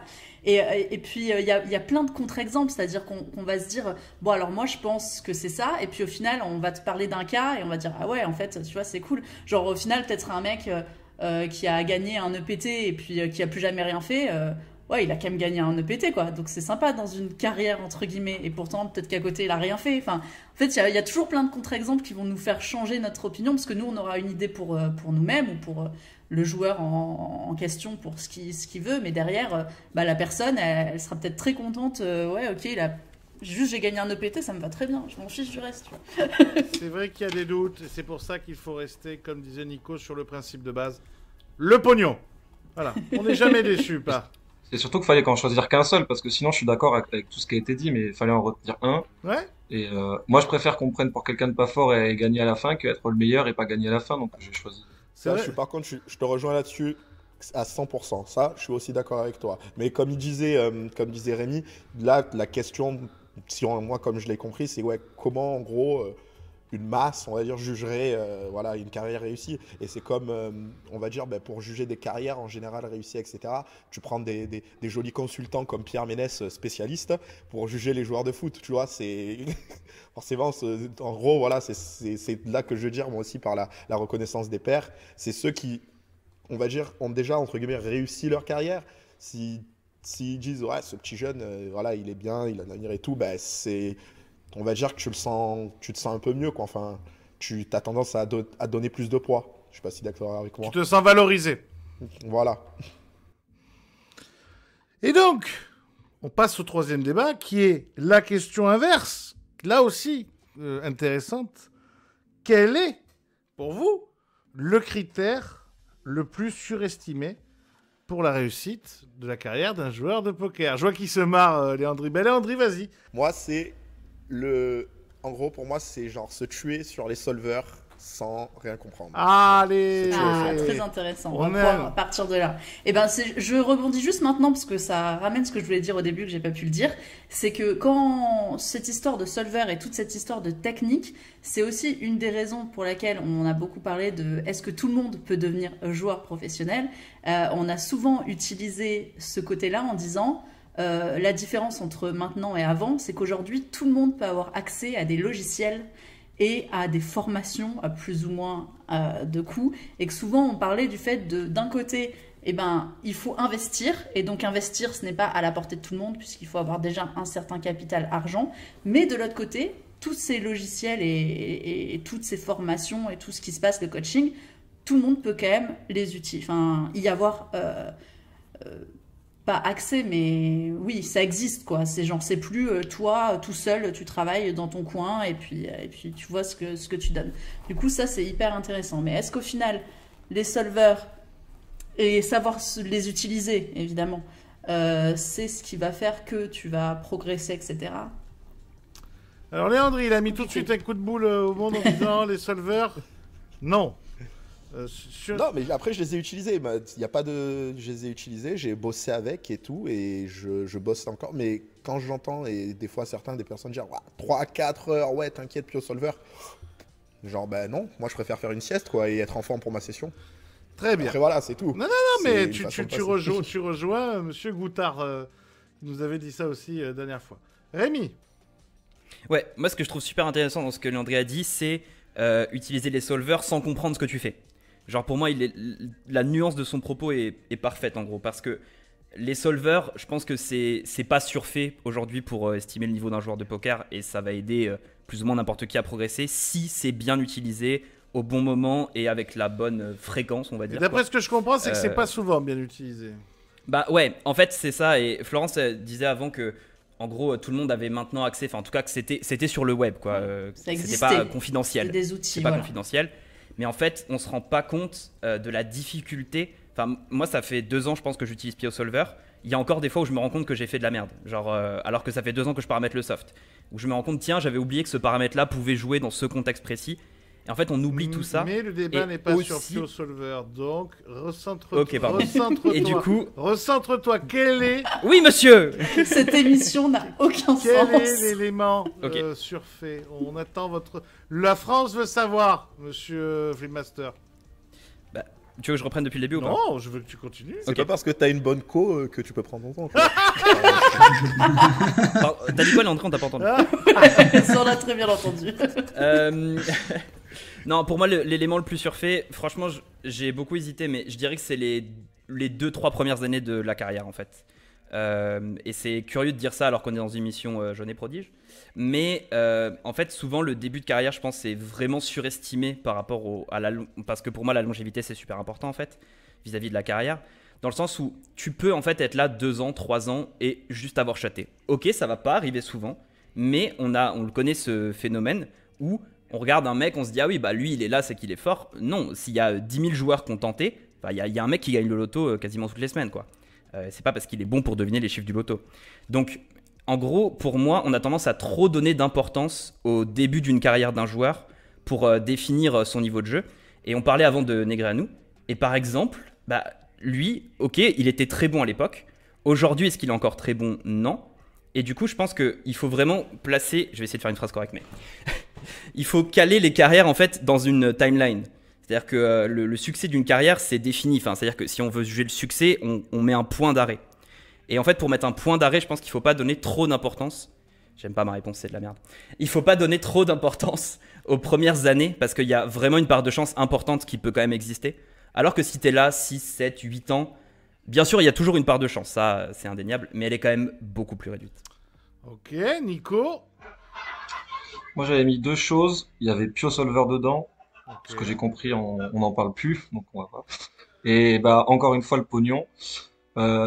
Et puis il y a plein de contre-exemples, c'est-à-dire qu'on va se dire bon alors moi je pense que c'est ça, et puis au final on va te parler d'un cas et on va dire ah ouais en fait tu vois c'est cool, genre au final peut-être un mec qui a gagné un EPT et puis qui a plus jamais rien fait, ouais, il a quand même gagné un EPT, quoi. Donc c'est sympa dans une carrière, entre guillemets. Et pourtant, peut-être qu'à côté, il a rien fait. Enfin, en fait, il y a toujours plein de contre-exemples qui vont nous faire changer notre opinion, parce que nous, on aura une idée pour nous-mêmes ou pour le joueur en question, pour ce qu'il veut. Mais derrière, la personne, elle sera peut-être très contente. Ouais, ok, juste j'ai gagné un EPT, ça me va très bien. Je m'en fiche du reste, tu vois. C'est vrai qu'il y a des doutes, et c'est pour ça qu'il faut rester, comme disait Nico, sur le principe de base. Le pognon. Voilà, on n'est jamais déçu, pas. C'est surtout qu'il fallait qu'en choisir qu'un seul, parce que sinon je suis d'accord avec tout ce qui a été dit, mais il fallait en retenir un. Ouais. Et moi je préfère qu'on me prenne pour quelqu'un de pas fort et gagner à la fin qu'être le meilleur et pas gagner à la fin, donc j'ai choisi. Ça, par contre, je te rejoins là-dessus à 100%. Ça, je suis aussi d'accord avec toi. Mais comme disait Rémi, là, la question, moi comme je l'ai compris, c'est ouais, comment en gros une masse, on va dire, jugerait voilà, une carrière réussie. Et c'est comme, on va dire, pour juger des carrières en général réussies, etc., tu prends des jolis consultants comme Pierre Ménès, spécialiste, pour juger les joueurs de foot. Tu vois, c'est forcément, en gros, voilà, c'est là que je veux dire, moi aussi, par la reconnaissance des pairs. C'est ceux qui, on va dire, ont déjà, entre guillemets, réussi leur carrière. S'ils disent, ouais, ce petit jeune, voilà, il est bien, il a un avenir et tout, c'est... On va dire que tu te sens un peu mieux, quoi. Enfin, tu as tendance à donner plus de poids. Je ne sais pas si d'accord avec moi. Tu te sens valorisé. Voilà. Et donc, on passe au troisième débat, qui est la question inverse. là aussi intéressante. Quel est, pour vous, le critère le plus surestimé pour la réussite de la carrière d'un joueur de poker? Je vois qu'il se marre, Léandri. Ben Léandri, vas-y. Moi, c'est le. En gros, pour moi, c'est genre se tuer sur les solvers sans rien comprendre. Allez. Très intéressant. On On va aime. pouvoir partir de là. Et ben, je rebondis juste maintenant parce que ça ramène ce que je voulais dire au début que j'ai pas pu le dire. C'est que quand cette histoire de solver et toute cette histoire de technique, c'est aussi une des raisons pour laquelle on a beaucoup parlé de est-ce que tout le monde peut devenir joueur professionnel. On a souvent utilisé ce côté-là en disant la différence entre maintenant et avant, c'est qu'aujourd'hui, tout le monde peut avoir accès à des logiciels et à des formations à plus ou moins de coûts, et que souvent on parlait du fait d'un côté, eh ben, il faut investir, et donc investir ce n'est pas à la portée de tout le monde puisqu'il faut avoir déjà un certain capital argent, mais de l'autre côté, tous ces logiciels et toutes ces formations et tout ce qui se passe, le coaching, tout le monde peut quand même les utiliser, enfin y avoir pas accès, mais oui, ça existe, quoi. C'est genre, c'est plus toi, tout seul, tu travailles dans ton coin et puis tu vois ce que tu donnes. Du coup, ça, c'est hyper intéressant. Mais est-ce qu'au final, les solvers, et savoir les utiliser, évidemment, c'est ce qui va faire que tu vas progresser, etc. Alors Léandri, il a mis tout de suite un coup de boule au monde en disant les solvers, non. Non, mais après, je les ai utilisés. Il y a pas de... Je les ai utilisés, j'ai bossé avec et tout, et je bosse encore. Mais quand j'entends, et des fois des personnes dire 3 à 4 heures, ouais, t'inquiète, puis au solver. Genre, ben non, moi je préfère faire une sieste, quoi, et être en forme pour ma session. Très bien. Après, voilà, c'est tout. Non, mais tu rejoins Monsieur Goutard, qui nous avait dit ça aussi dernière fois. Rémi. Ouais, moi ce que je trouve super intéressant dans ce que Léandri a dit, c'est utiliser les solvers sans comprendre ce que tu fais. Genre pour moi, la nuance de son propos est parfaite en gros, parce que les solvers, je pense que c'est pas surfait aujourd'hui pour estimer le niveau d'un joueur de poker, et ça va aider plus ou moins n'importe qui à progresser si c'est bien utilisé au bon moment et avec la bonne fréquence, on va dire. D'après ce que je comprends, c'est que c'est pas souvent bien utilisé. Bah ouais, en fait c'est ça, et Florence disait avant que en gros tout le monde avait maintenant accès, enfin en tout cas que c'était sur le web, quoi. C'était pas confidentiel. C'est des outils, c'est pas confidentiel. Mais en fait, on se rend pas compte de la difficulté. Enfin, moi, ça fait 2 ans, je pense, que j'utilise PioSolver. Il y a encore des fois où je me rends compte que j'ai fait de la merde. Genre, alors que ça fait 2 ans que je paramètre le soft. Où je me rends compte, tiens, j'avais oublié que ce paramètre-là pouvait jouer dans ce contexte précis. Et en fait, on oublie tout ça. Mais le débat n'est pas sur PioSolver, donc recentre-toi. Et du coup, recentre-toi. Quel est oui, monsieur. Cette émission n'a aucun quel sens. est l'élément surfait? On attend votre. La France veut savoir, Monsieur Flipmaster. Bah, tu veux que je reprenne depuis le début ou pas? Non, je veux que tu continues. C'est pas parce que t'as une bonne co que tu peux prendre ton temps. T'as dit quoi, Léandri? On t'a pas entendu. Ça, on l'a très bien entendu. Non, pour moi, l'élément le plus surfait, franchement, j'ai beaucoup hésité, mais je dirais que c'est les 2-3 premières années de la carrière, en fait. Et c'est curieux de dire ça alors qu'on est dans une émission Jeune et Prodige. Mais en fait, souvent, le début de carrière, je pense, c'est vraiment surestimé par rapport parce que pour moi, la longévité, c'est super important, en fait, vis-à-vis de la carrière. Dans le sens où tu peux, en fait, être là 2 ans, 3 ans et juste avoir chaté. Ok, ça va pas arriver souvent, mais on le connaît, ce phénomène où on regarde un mec, on se dit, ah oui, bah lui, il est là, c'est qu'il est fort. Non, s'il y a 10 000 joueurs qui ont tenté, il y a un mec qui gagne le loto quasiment toutes les semaines, quoi. C'est pas parce qu'il est bon pour deviner les chiffres du loto. Donc, en gros, pour moi, on a tendance à trop donner d'importance au début d'une carrière d'un joueur pour définir son niveau de jeu. Et on parlait avant de Negreanu. Et par exemple, bah, lui, ok, il était très bon à l'époque. Aujourd'hui, est-ce qu'il est encore très bon? Non. Et du coup, je pense qu'il faut vraiment placer... Je vais essayer de faire une phrase correcte, mais... il faut caler les carrières, en fait, dans une timeline. C'est-à-dire que le succès d'une carrière, c'est défini. Enfin, c'est-à-dire que si on veut juger le succès, on met un point d'arrêt. Et en fait, pour mettre un point d'arrêt, je pense qu'il ne faut pas donner trop d'importance. J'aime pas ma réponse, c'est de la merde. Il ne faut pas donner trop d'importance aux premières années parce qu'il y a vraiment une part de chance importante qui peut quand même exister. Alors que si tu es là 6, 7, 8 ans, bien sûr, il y a toujours une part de chance. Ça, c'est indéniable, mais elle est quand même beaucoup plus réduite. Ok, Nico. Moi, j'avais mis 2 choses. Il y avait PioSolver dedans. Ce que j'ai compris, on n'en parle plus, donc on va pas. Et bah encore une fois le pognon.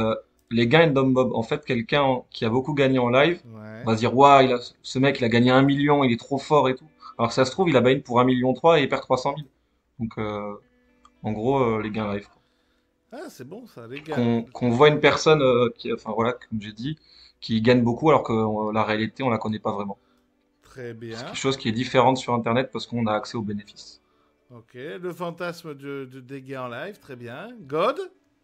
les gains Random Mob. En fait, quelqu'un qui a beaucoup gagné en live Ouais. va se dire, waouh, ce mec, il a gagné 1 million, il est trop fort et tout. Alors que ça se trouve, il a buy pour 1,3 million et il perd 300 000. Donc, en gros, les gains live. Ah, c'est bon ça, les gars. Qu'on voit une personne enfin voilà, comme j'ai dit, qui gagne beaucoup alors que la réalité, on la connaît pas vraiment. Très C'est bien. quelque chose qui est différente sur Internet parce qu'on a accès aux bénéfices. Ok, le fantasme de dégâts en live, très bien. God?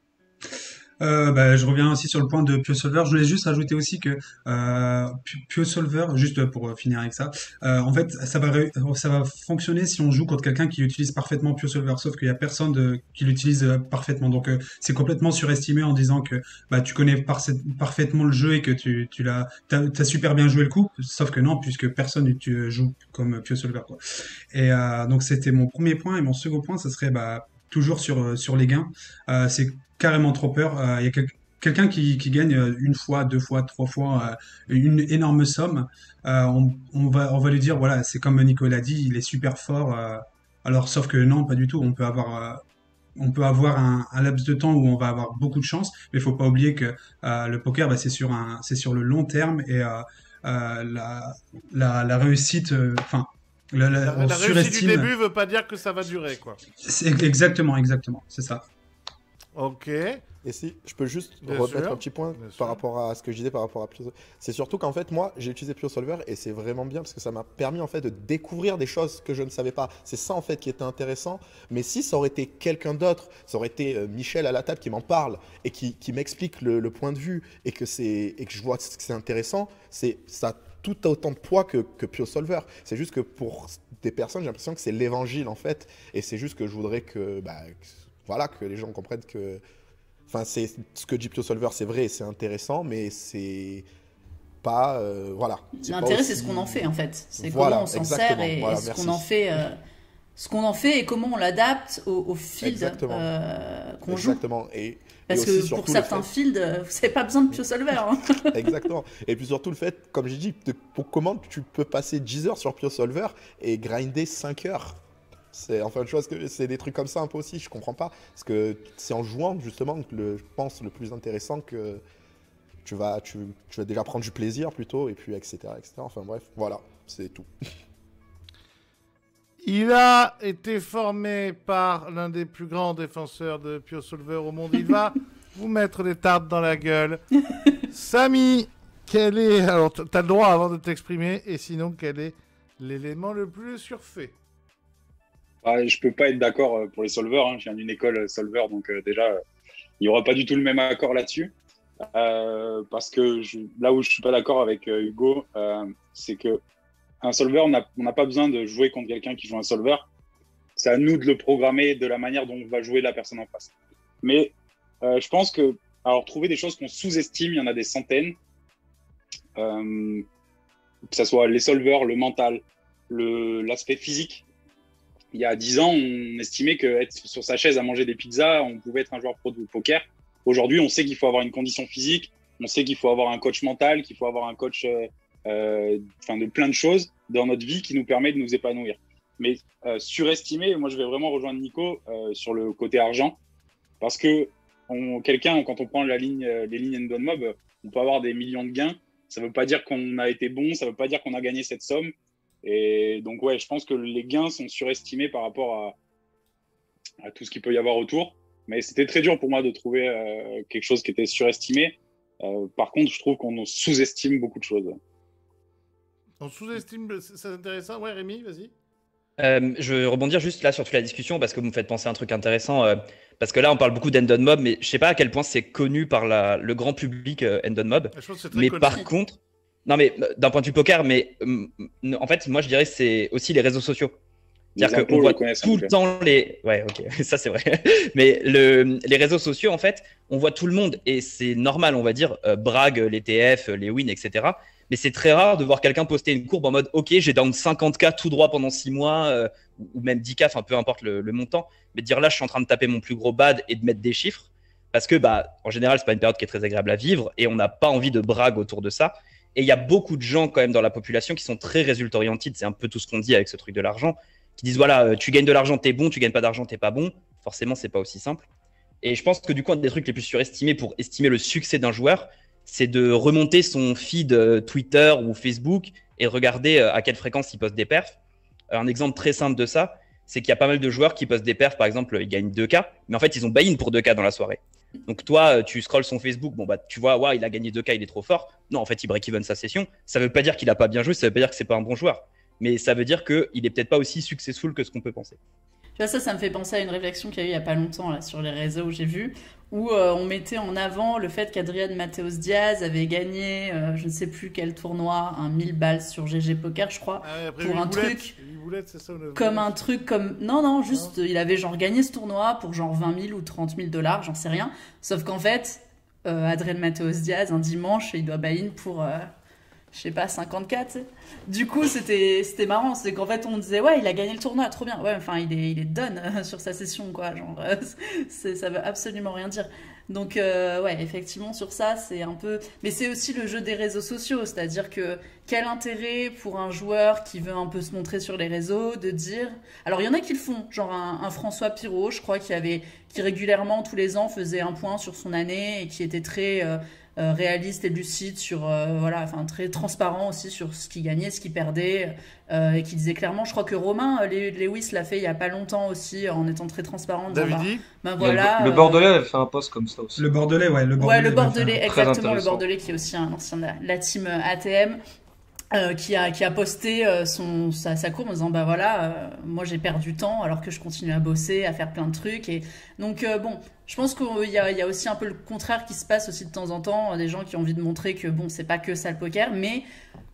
Je reviens aussi sur le point de PioSolver. Je voulais juste ajouter aussi que PioSolver, juste pour finir avec ça, en fait, ça va fonctionner si on joue contre quelqu'un qui utilise parfaitement PioSolver, sauf qu'il y a personne qui l'utilise parfaitement. Donc, c'est complètement surestimé en disant que tu connais parfaitement le jeu et que t'as super bien joué le coup, sauf que non, puisque personne joue comme PioSolver, quoi. Et donc, c'était mon premier point. Et mon second point, ça serait toujours sur les gains. C'est carrément trop peur. Il y a quelqu'un qui gagne une fois, deux fois, trois fois une énorme somme. On va lui dire, voilà, c'est comme Nicolas dit, il est super fort. Alors, sauf que non, pas du tout. On peut avoir un laps de temps où on va avoir beaucoup de chance, mais il faut pas oublier que le poker, c'est sur le long terme et la réussite, enfin, on La réussite du surestime. début veut pas dire que ça va durer, quoi. Exactement, c'est ça. Ok. Et si je peux juste Bien remettre sûr, un petit point bien sûr. par rapport à ce que je disais par rapport à PioSolver. C'est surtout qu'en fait, moi, j'ai utilisé PioSolver et c'est vraiment bien parce que ça m'a permis en fait de découvrir des choses que je ne savais pas. C'est ça en fait qui était intéressant. Mais si ça aurait été quelqu'un d'autre, ça aurait été Michel à la table qui m'en parle et qui m'explique le point de vue et que je vois que c'est intéressant, ça a tout autant de poids que PioSolver. C'est juste que pour des personnes, j'ai l'impression que c'est l'évangile en fait. Et c'est juste que je voudrais voilà, que les gens comprennent que. Enfin, c'est ce que dit PioSolver, c'est vrai, c'est intéressant, mais c'est pas, voilà. L'intérêt, c'est ce qu'on en fait, en fait. C'est Voilà, comment on s'en sert exactement, et voilà, ce merci. qu'on en fait. Ce qu'on en fait et comment on l'adapte au field Exactement. qu'on joue. Exactement. Et Parce aussi, que pour surtout, le certains fait- fields, vous n'avez pas besoin de PioSolver. Hein. Exactement. Et puis surtout le fait, comme j'ai dit, comment tu peux passer 10 heures sur PioSolver et grinder 5 heures. C'est enfin une chose que c'est des trucs comme ça un peu aussi, je comprends pas. Parce que c'est en jouant justement que je pense le plus intéressant que tu vas déjà prendre du plaisir plutôt, et puis etc. Enfin bref, voilà, c'est tout. Il a été formé par l'un des plus grands défenseurs de PioSolver au monde. Il va vous mettre des tartes dans la gueule. Samy, quel est... Alors, t'as le droit avant de t'exprimer, et sinon, quel est l'élément le plus surfait? Je peux pas être d'accord pour les solvers. Hein. Je viens d'une école solver, donc déjà, il n'y aura pas du tout le même accord là-dessus. Parce que là où je suis pas d'accord avec Hugo, c'est que un solver, on n'a pas besoin de jouer contre quelqu'un qui joue un solver. C'est à nous de le programmer de la manière dont va jouer la personne en face. Mais je pense que, alors, trouver des choses qu'on sous-estime, il y en a des centaines. Que ce soit les solvers, le mental, l'aspect physique. Il y a 10 ans, on estimait qu'être sur sa chaise à manger des pizzas, on pouvait être un joueur pro de poker. Aujourd'hui, on sait qu'il faut avoir une condition physique, on sait qu'il faut avoir un coach mental, qu'il faut avoir un coach de plein de choses dans notre vie qui nous permet de nous épanouir. Mais surestimer, moi je vais vraiment rejoindre Nico sur le côté argent, parce que quand on prend les lignes Random Mob, on peut avoir des millions de gains. Ça ne veut pas dire qu'on a été bon, ça ne veut pas dire qu'on a gagné cette somme. Et donc, ouais, je pense que les gains sont surestimés par rapport à tout ce qu'il peut y avoir autour. Mais c'était très dur pour moi de trouver quelque chose qui était surestimé. Par contre, je trouve qu'on sous-estime beaucoup de choses. On sous-estime, c'est intéressant. Ouais, Rémi, vas-y. Je veux rebondir juste là sur toute la discussion parce que vous me faites penser à un truc intéressant. Parce que là, on parle beaucoup d'Random Mob, mais je sais pas à quel point c'est connu par le grand public Random Mob. Je pense que c'est très Mais connu. par contre, non, mais d'un point de vue poker, mais en fait, moi je dirais que c'est aussi les réseaux sociaux. Les C'est-à-dire impôts qu'on voit le connaissent, tout en le fait. temps les. Ouais, ok, ça c'est vrai. Mais les réseaux sociaux, en fait, on voit tout le monde et c'est normal, on va dire, Bragg, les TF, les wins, etc. Mais c'est très rare de voir quelqu'un poster une courbe en mode ok, j'ai down 50K tout droit pendant 6 mois, ou même 10K, enfin peu importe le montant. Mais de dire là, je suis en train de taper mon plus gros bad et de mettre des chiffres. Parce que, en général, c'est pas une période qui est très agréable à vivre et on n'a pas envie de brag autour de ça. Et il y a beaucoup de gens, quand même, dans la population qui sont très résultat-oriented. C'est un peu tout ce qu'on dit avec ce truc de l'argent. Qui disent voilà, tu gagnes de l'argent, t'es bon, tu gagnes pas d'argent, t'es pas bon. Forcément, c'est pas aussi simple. Et je pense que du coup, un des trucs les plus surestimés pour estimer le succès d'un joueur, c'est de remonter son feed Twitter ou Facebook et regarder à quelle fréquence il poste des perfs. Un exemple très simple de ça, c'est qu'il y a pas mal de joueurs qui postent des perfs, par exemple, ils gagnent 2K, mais en fait, ils ont buy-in pour 2K dans la soirée. Donc toi, tu scrolles son Facebook, bon bah tu vois, ouais, il a gagné 2K, il est trop fort. Non, en fait, il break-even sa session. Ça veut pas dire qu'il a pas bien joué, ça veut pas dire que c'est pas un bon joueur. Mais ça veut dire qu'il est peut-être pas aussi successful que ce qu'on peut penser. Tu vois, ça me fait penser à une réflexion qu'il y a eu il y a pas longtemps là, sur les réseaux où j'ai vu, où on mettait en avant le fait qu'Adrian Mateos Diaz avait gagné, je ne sais plus quel tournoi, un 1000 balles sur GG Poker, je crois, pour un truc comme un truc comme... Non, juste, il avait genre gagné ce tournoi pour genre 20 000 ou 30 000 dollars, j'en sais rien. Sauf qu'en fait, Adrian Mateos Diaz, un dimanche, il doit buy-in pour... je sais pas, 54, tu sais. Du coup, c'était marrant. C'est qu'en fait, on disait, ouais, il a gagné le tournoi, trop bien. Ouais, enfin, il est done sur sa session, quoi. Genre, ça veut absolument rien dire. Donc, ouais, effectivement, sur ça, c'est un peu... Mais c'est aussi le jeu des réseaux sociaux. C'est-à-dire que quel intérêt pour un joueur qui veut un peu se montrer sur les réseaux de dire... Alors, il y en a qui le font. Genre un François Pirot, je crois, qui régulièrement, tous les ans, faisait un point sur son année et qui était très... réaliste et lucide sur voilà, enfin très transparent aussi sur ce qu'il gagnait, ce qu'il perdait, et qui disait clairement, je crois que Romain Lewis l'a fait il y a pas longtemps aussi en étant très transparent, en disant, Davidi. voilà, Le Bordelais avait fait un post comme ça aussi. Le Bordelais, ouais. Le Bordelais, ouais, le Bordelais, Très exactement, le intéressant. Bordelais qui est aussi un ancien de la team ATM. Qui a posté sa courbe en disant bah voilà, moi j'ai perdu temps alors que je continue à bosser, à faire plein de trucs. Et donc bon, je pense qu'il y a aussi un peu le contraire qui se passe aussi de temps en temps, des gens qui ont envie de montrer que bon, c'est pas que ça le poker, mais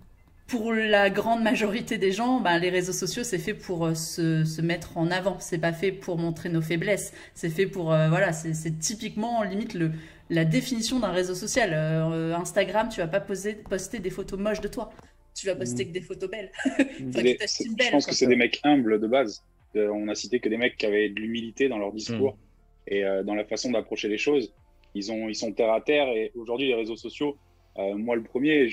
pour la grande majorité des gens, bah, les réseaux sociaux, c'est fait pour se mettre en avant. C'est pas fait pour montrer nos faiblesses. C'est fait pour voilà, c'est typiquement limite la définition d'un réseau social. Instagram, tu vas pas poster des photos moches de toi. Tu vas poster que des photos belles. Enfin, qui t'estiment belle, Je pense quoi. que c'est des mecs humbles de base. On a cité que des mecs qui avaient de l'humilité dans leur discours et dans la façon d'approcher les choses. Ils sont terre à terre et aujourd'hui, les réseaux sociaux, moi le premier,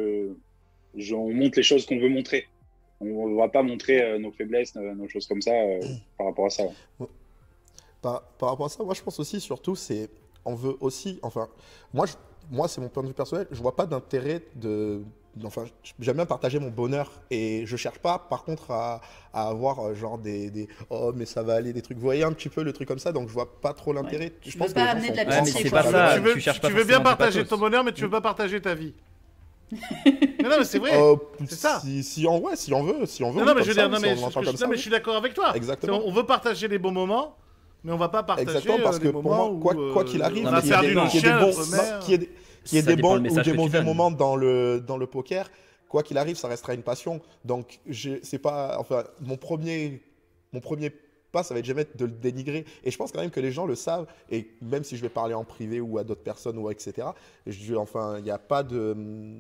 on montre les choses qu'on veut montrer. On ne va pas montrer nos faiblesses, nos choses comme ça par rapport à ça. Ouais. Par rapport à ça, moi je pense aussi, surtout, on veut aussi, enfin, moi c'est mon point de vue personnel, je vois pas d'intérêt enfin, j'aime bien partager mon bonheur et je cherche pas, par contre, à avoir genre oh, mais ça va aller, des trucs. Vous voyez un petit peu le truc comme ça, donc je vois pas trop l'intérêt. Ouais. Je pense pas que amener de la Ouais, mais pitié, c'est quoi. pas ça. Tu veux bien partager ton bonheur, mais tu veux pas partager ta vie. Non, mais c'est vrai. C'est ça. Si on veut. Non, mais je veux dire, comme ça, si on l'entend comme ça, mais je suis d'accord avec toi. Exactement. On veut partager les bons moments, mais on va pas partager Exactement, parce que les pour moments moi, où, quoi qu'il arrive, on a perdu nos chiens, notre mère. qu'il y ait Ça des dépend bons le ou message des que tu mauvais donnes. moments dans le poker, quoi qu'il arrive, ça restera une passion. Donc, c'est pas, enfin, mon premier pas, ça va être jamais de le dénigrer. Et je pense quand même que les gens le savent. Et même si je vais parler en privé ou à d'autres personnes ou etc. Enfin, il y a pas de,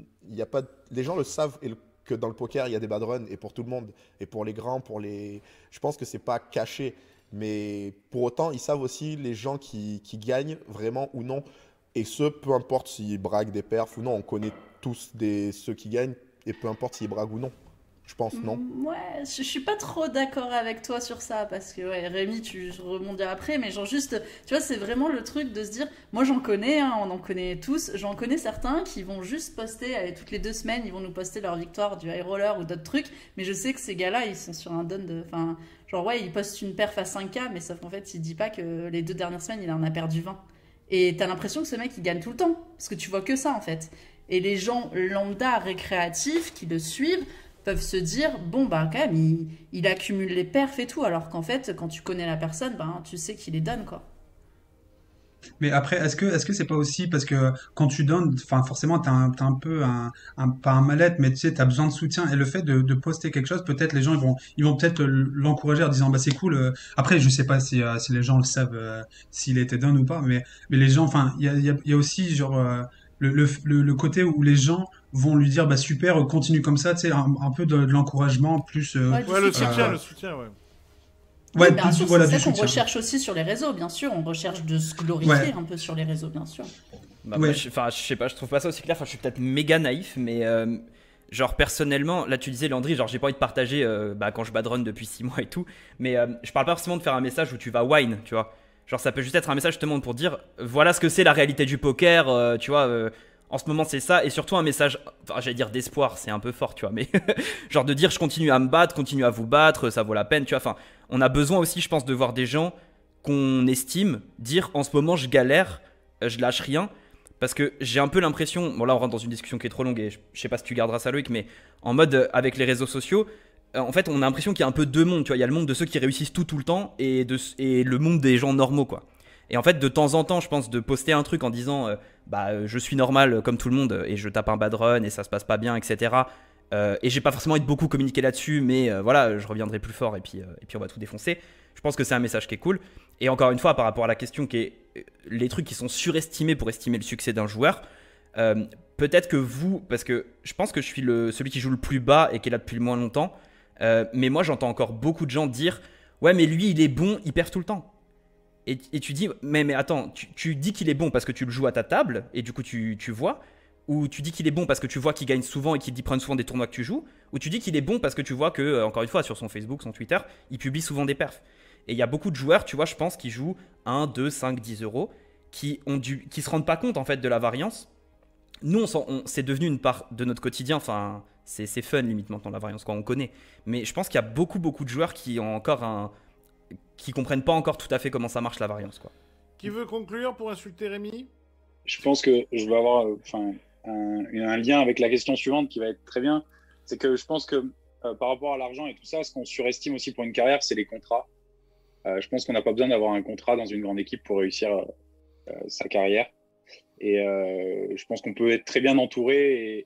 les gens le savent que dans le poker il y a des bad runs et pour tout le monde et pour les grands, je pense que c'est pas caché. Mais pour autant, ils savent aussi les gens qui gagnent vraiment ou non. Et peu importe s'ils braguent des perfs ou non, on connaît tous ceux qui gagnent et peu importe s'ils braguent ou non. Je pense, non? Ouais, je suis pas trop d'accord avec toi sur ça parce que ouais, Rémi, tu rebondis après, mais genre juste, tu vois, c'est vraiment le truc de se dire, moi j'en connais, hein, on en connaît tous, j'en connais certains qui vont juste poster, allez, toutes les 2 semaines, ils vont nous poster leur victoire du high roller ou d'autres trucs, mais je sais que ces gars-là, ils sont sur un don de, enfin, genre ouais, ils postent une perf à 5K, mais sauf qu'en fait, il dit pas que les 2 dernières semaines, il en a perdu 20. Et t'as l'impression que ce mec, il gagne tout le temps, parce que tu vois que ça en fait. Et les gens lambda récréatifs qui le suivent peuvent se dire, bon, bah quand même, il accumule les perfs et tout, alors qu'en fait, quand tu connais la personne, ben, tu sais qu'il les donne, quoi. Mais après, est-ce que c'est pas aussi parce que quand tu donnes, enfin forcément t'as un peu pas un mal-être, mais tu sais t'as besoin de soutien et le fait de poster quelque chose, peut-être les gens ils vont peut-être l'encourager en disant bah c'est cool. Après je sais pas si les gens le savent s'il était done ou pas, mais les gens, enfin il y a aussi genre le côté où les gens vont lui dire bah super, continue comme ça, tu sais un peu de l'encouragement plus. Ouais, Ouais, le soutien, ouais. Ouais, Oui, bien plus, sûr, voilà, c'est du ça qu'on soutien. recherche aussi sur les réseaux, bien sûr. On recherche de se glorifier Ouais. un peu sur les réseaux, bien sûr. Bah, Ouais. moi, je sais pas, je trouve pas ça aussi clair. Enfin, je suis peut-être méga naïf, mais genre personnellement, là tu disais Landry, genre j'ai pas envie de partager quand je badrun depuis 6 mois et tout, mais je parle pas forcément de faire un message où tu vas whine, tu vois. Genre, ça peut juste être un message justement pour dire voilà ce que c'est la réalité du poker, tu vois. En ce moment, c'est ça. Et surtout, un message, enfin, j'allais dire d'espoir, c'est un peu fort, tu vois. Mais genre de dire je continue à me battre, continue à vous battre, ça vaut la peine, tu vois. Enfin, on a besoin aussi, je pense, de voir des gens qu'on estime dire en ce moment, je galère, je lâche rien. Parce que j'ai un peu l'impression, bon là on rentre dans une discussion qui est trop longue et je sais pas si tu garderas ça Loïc, mais en mode avec les réseaux sociaux, en fait on a l'impression qu'il y a un peu deux mondes, tu vois, il y a le monde de ceux qui réussissent tout le temps et le monde des gens normaux quoi. Et en fait de temps en temps je pense de poster un truc en disant je suis normal comme tout le monde et je tape un bad run et ça se passe pas bien etc. Et j'ai pas forcément envie de beaucoup communiquer là-dessus mais voilà je reviendrai plus fort et puis on va tout défoncer. Je pense que c'est un message qui est cool. Et encore une fois par rapport à la question qui est les trucs qui sont surestimés pour estimer le succès d'un joueur, peut-être que vous, parce que je pense que je suis celui qui joue le plus bas et qui est là depuis le moins longtemps, mais moi j'entends encore beaucoup de gens dire ouais mais lui il est bon, il perd tout le temps. Et tu dis mais attends, tu dis qu'il est bon parce que tu le joues à ta table et du coup tu vois, ou tu dis qu'il est bon parce que tu vois qu'il gagne souvent et qu'il prend souvent des tournois que tu joues, ou tu dis qu'il est bon parce que tu vois que, encore une fois sur son Facebook, son Twitter, il publie souvent des perfs. Et il y a beaucoup de joueurs, tu vois, je pense, qui jouent 1, 2, 5, 10 euros, qui se rendent pas compte en fait de la variance. Nous, c'est devenu une part de notre quotidien. Enfin, c'est fun limite maintenant la variance quand on connaît. Mais je pense qu'il y a beaucoup de joueurs qui ont encore qui comprennent pas encore tout à fait comment ça marche la variance, quoi. Qui veut conclure pour insulter Rémi? Je pense que je vais avoir un lien avec la question suivante qui va être très bien. C'est que je pense que par rapport à l'argent et tout ça, ce qu'on surestime aussi pour une carrière, c'est les contrats. Je pense qu'on n'a pas besoin d'avoir un contrat dans une grande équipe pour réussir sa carrière. Et je pense qu'on peut être très bien entouré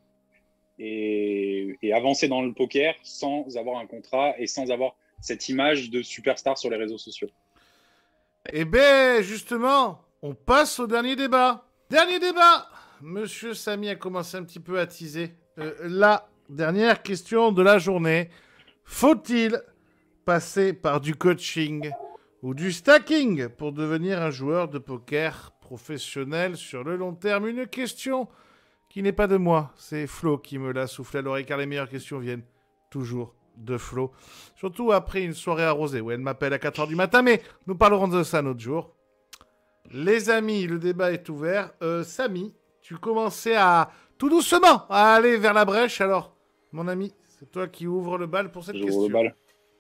et avancer dans le poker sans avoir un contrat et sans avoir cette image de superstar sur les réseaux sociaux. Eh ben, justement, on passe au dernier débat. Dernier débat. Monsieur Samy a commencé un petit peu à teaser. La dernière question de la journée. Faut-il passer par du coaching ou du stacking pour devenir un joueur de poker professionnel sur le long terme? Une question qui n'est pas de moi, c'est Flo qui me l'a soufflé à l'oreille, car les meilleures questions viennent toujours de Flo. Surtout après une soirée arrosée où elle m'appelle à 4h du matin, mais nous parlerons de ça un autre jour. Les amis, le débat est ouvert. Samy, tu commençais à tout doucement à aller vers la brèche, alors mon ami, c'est toi qui ouvre le bal pour cette question. Le bal.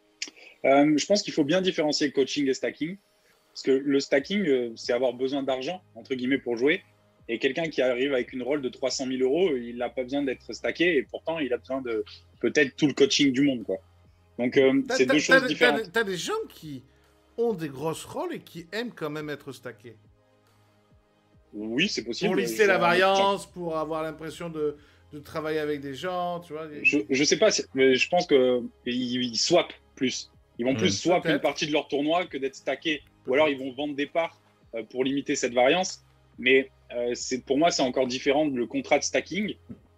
Je pense qu'il faut bien différencier coaching et stacking. Parce que le stacking, c'est avoir besoin d'argent, entre guillemets, pour jouer. Et quelqu'un qui arrive avec une rôle de 300 000 euros, il n'a pas besoin d'être stacké. Et pourtant, il a besoin de peut-être tout le coaching du monde, quoi. Donc, c'est deux choses différentes. T'as des gens qui ont des grosses rôles et qui aiment quand même être stackés. Oui, c'est possible. Pour lisser la variance, pour avoir l'impression de travailler avec des gens, tu vois. Je sais pas, mais je pense qu'ils swappent plus. Ils vont plus swap une partie de leur tournoi que d'être stackés. Ou alors ils vont vendre des parts pour limiter cette variance. Mais pour moi, c'est encore différent de le contrat de stacking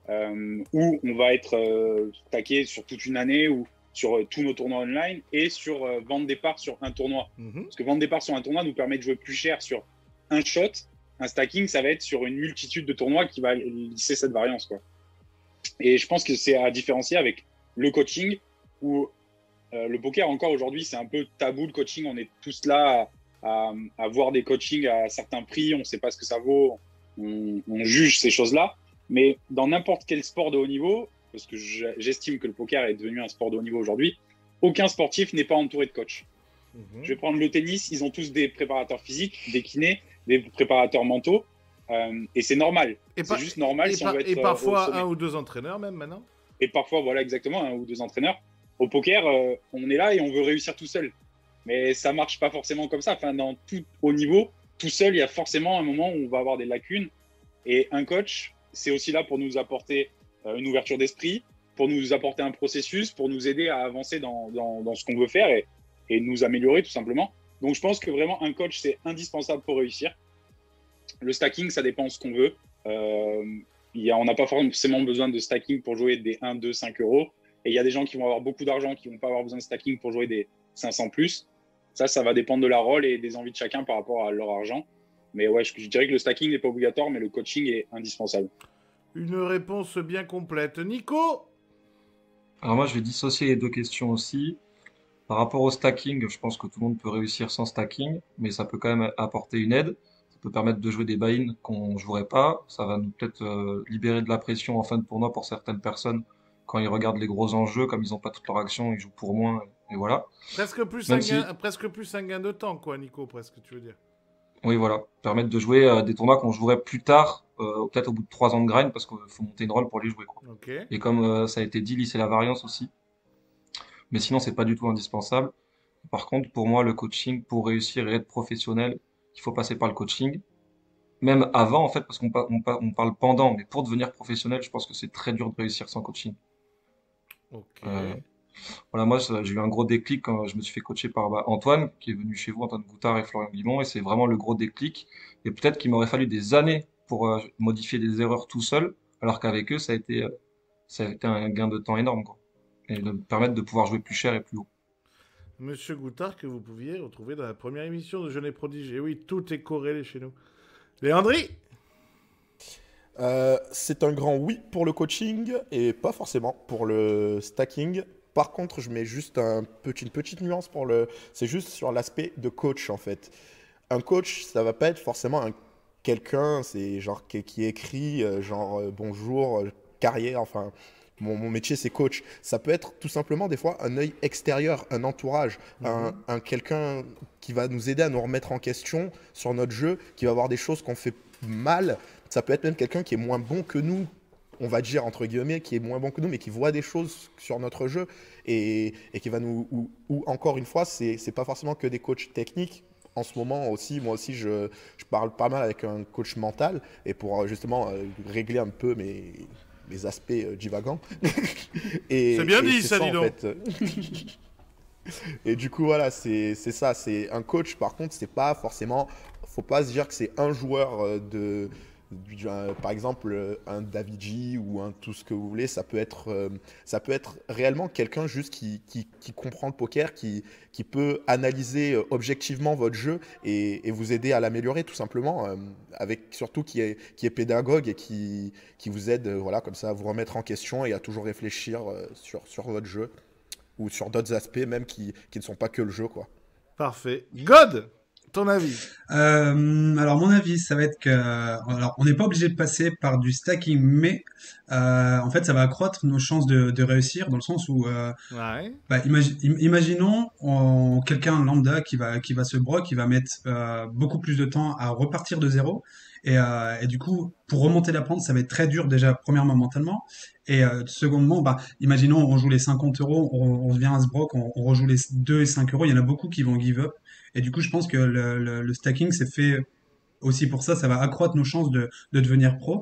où on va être stacké sur toute une année ou sur tous nos tournois online et sur vendre des parts sur un tournoi. Parce que vendre des parts sur un tournoi nous permet de jouer plus cher sur un shot. Un stacking, ça va être sur une multitude de tournois qui va lisser cette variance, quoi. Et je pense que c'est à différencier avec le coaching où le poker, encore aujourd'hui, c'est un peu tabou le coaching. On est tous là à voir des coachings à certains prix. On ne sait pas ce que ça vaut. On juge ces choses-là. Mais dans n'importe quel sport de haut niveau, parce que j'estime que le poker est devenu un sport de haut niveau aujourd'hui, aucun sportif n'est pas entouré de coach. Je vais prendre le tennis. Ils ont tous des préparateurs physiques, des kinés, des préparateurs mentaux. Et c'est normal. C'est juste normal si on veut être. Et parfois un ou deux entraîneurs même maintenant. Et parfois, voilà, exactement, un ou deux entraîneurs. Au poker, on est là et on veut réussir tout seul. Mais ça marche pas forcément comme ça. Enfin, dans tout haut niveau, tout seul, il y a forcément un moment où on va avoir des lacunes. Et un coach, c'est aussi là pour nous apporter une ouverture d'esprit, pour nous apporter un processus, pour nous aider à avancer dans ce qu'on veut faire et nous améliorer tout simplement. Donc, je pense que vraiment, un coach, c'est indispensable pour réussir. Le stacking, ça dépend de ce qu'on veut. On n'a pas forcément besoin de stacking pour jouer des 1, 2, 5 euros. Et il y a des gens qui vont avoir beaucoup d'argent qui ne vont pas avoir besoin de stacking pour jouer des 500 plus. Ça va dépendre de la rôle et des envies de chacun par rapport à leur argent. Mais ouais, je dirais que le stacking n'est pas obligatoire, mais le coaching est indispensable. Une réponse bien complète. Nico? Alors moi, je vais dissocier les deux questions aussi. Par rapport au stacking, je pense que tout le monde peut réussir sans stacking, mais ça peut quand même apporter une aide. Ça peut permettre de jouer des buy-in qu'on ne jouerait pas. Ça va nous peut-être libérer de la pression en fin de tournoi pour certaines personnes quand ils regardent les gros enjeux, comme ils n'ont pas toute leur action, ils jouent pour moins, et voilà. Même si, Presque plus un gain de temps, quoi, Nico, presque, tu veux dire. oui, voilà, permettre de jouer des tournois qu'on jouerait plus tard, peut-être au bout de 3 ans de grind, parce qu'il faut monter une rôle pour les jouer, quoi. Ok. Et comme ça a été dit, lisser la variance aussi. Mais sinon, c'est pas du tout indispensable. Par contre, pour moi, le coaching, pour réussir et être professionnel, il faut passer par le coaching. Même avant, en fait, parce qu'on parle pendant, mais pour devenir professionnel, je pense que c'est très dur de réussir sans coaching. Ok. Euh, voilà, moi, j'ai eu un gros déclic quand je me suis fait coacher par Antoine, qui est venu chez vous, Antoine Goutard et Florian Guimond, et c'est vraiment le gros déclic. Et peut-être qu'il m'aurait fallu des années pour modifier des erreurs tout seul, alors qu'avec eux, ça a été un gain de temps énorme, quoi. Et de me permettre de pouvoir jouer plus cher et plus haut. Monsieur Goutard, que vous pouviez retrouver dans la première émission de Jeunes et Prodiges. Et oui, tout est corrélé chez nous. Léandri? C'est un grand oui pour le coaching et pas forcément pour le stacking. Par contre, je mets juste une petite nuance pour le. C'est juste sur l'aspect de coach en fait. Un coach, ça va pas être forcément quelqu'un, c'est genre qui écrit genre bonjour, carrière, enfin. Mon métier, c'est coach. Ça peut être tout simplement des fois un œil extérieur, un entourage, un quelqu'un qui va nous aider à nous remettre en question sur notre jeu, qui va voir des choses qu'on fait mal. Ça peut être même quelqu'un qui est moins bon que nous, on va dire entre guillemets, qui est moins bon que nous, mais qui voit des choses sur notre jeu et qui va nous. Ou encore une fois, c'est pas forcément que des coachs techniques. En ce moment aussi, moi aussi, je parle pas mal avec un coach mental et pour justement régler un peu mes aspects divagants. C'est bien dit, ça, dis en donc. fait. Et du coup, voilà, c'est ça. C'est un coach, par contre, c'est pas forcément. Faut pas se dire que c'est un joueur par exemple, un Davidi ou un tout ce que vous voulez. Ça peut être réellement quelqu'un juste qui comprend le poker, qui peut analyser objectivement votre jeu et vous aider à l'améliorer tout simplement. Avec surtout qui est pédagogue et qui vous aide, voilà, comme ça, à vous remettre en question et à toujours réfléchir sur votre jeu ou sur d'autres aspects même qui ne sont pas que le jeu, quoi. Parfait. God, ton avis? Alors mon avis, ça va être que, alors on n'est pas obligé de passer par du stacking, mais en fait ça va accroître nos chances de réussir dans le sens où, Ouais. bah, imaginons quelqu'un lambda qui va se broc, qui va mettre beaucoup plus de temps à repartir de zéro. Et du coup, pour remonter la pente, ça va être très dur déjà, premièrement mentalement. Et secondement, bah, imaginons on joue les 50 euros, on vient à ce broc, on rejoue les 2 et 5 euros. Il y en a beaucoup qui vont give up. Et du coup, je pense que le stacking, c'est fait aussi pour ça. Ça va accroître nos chances de devenir pro.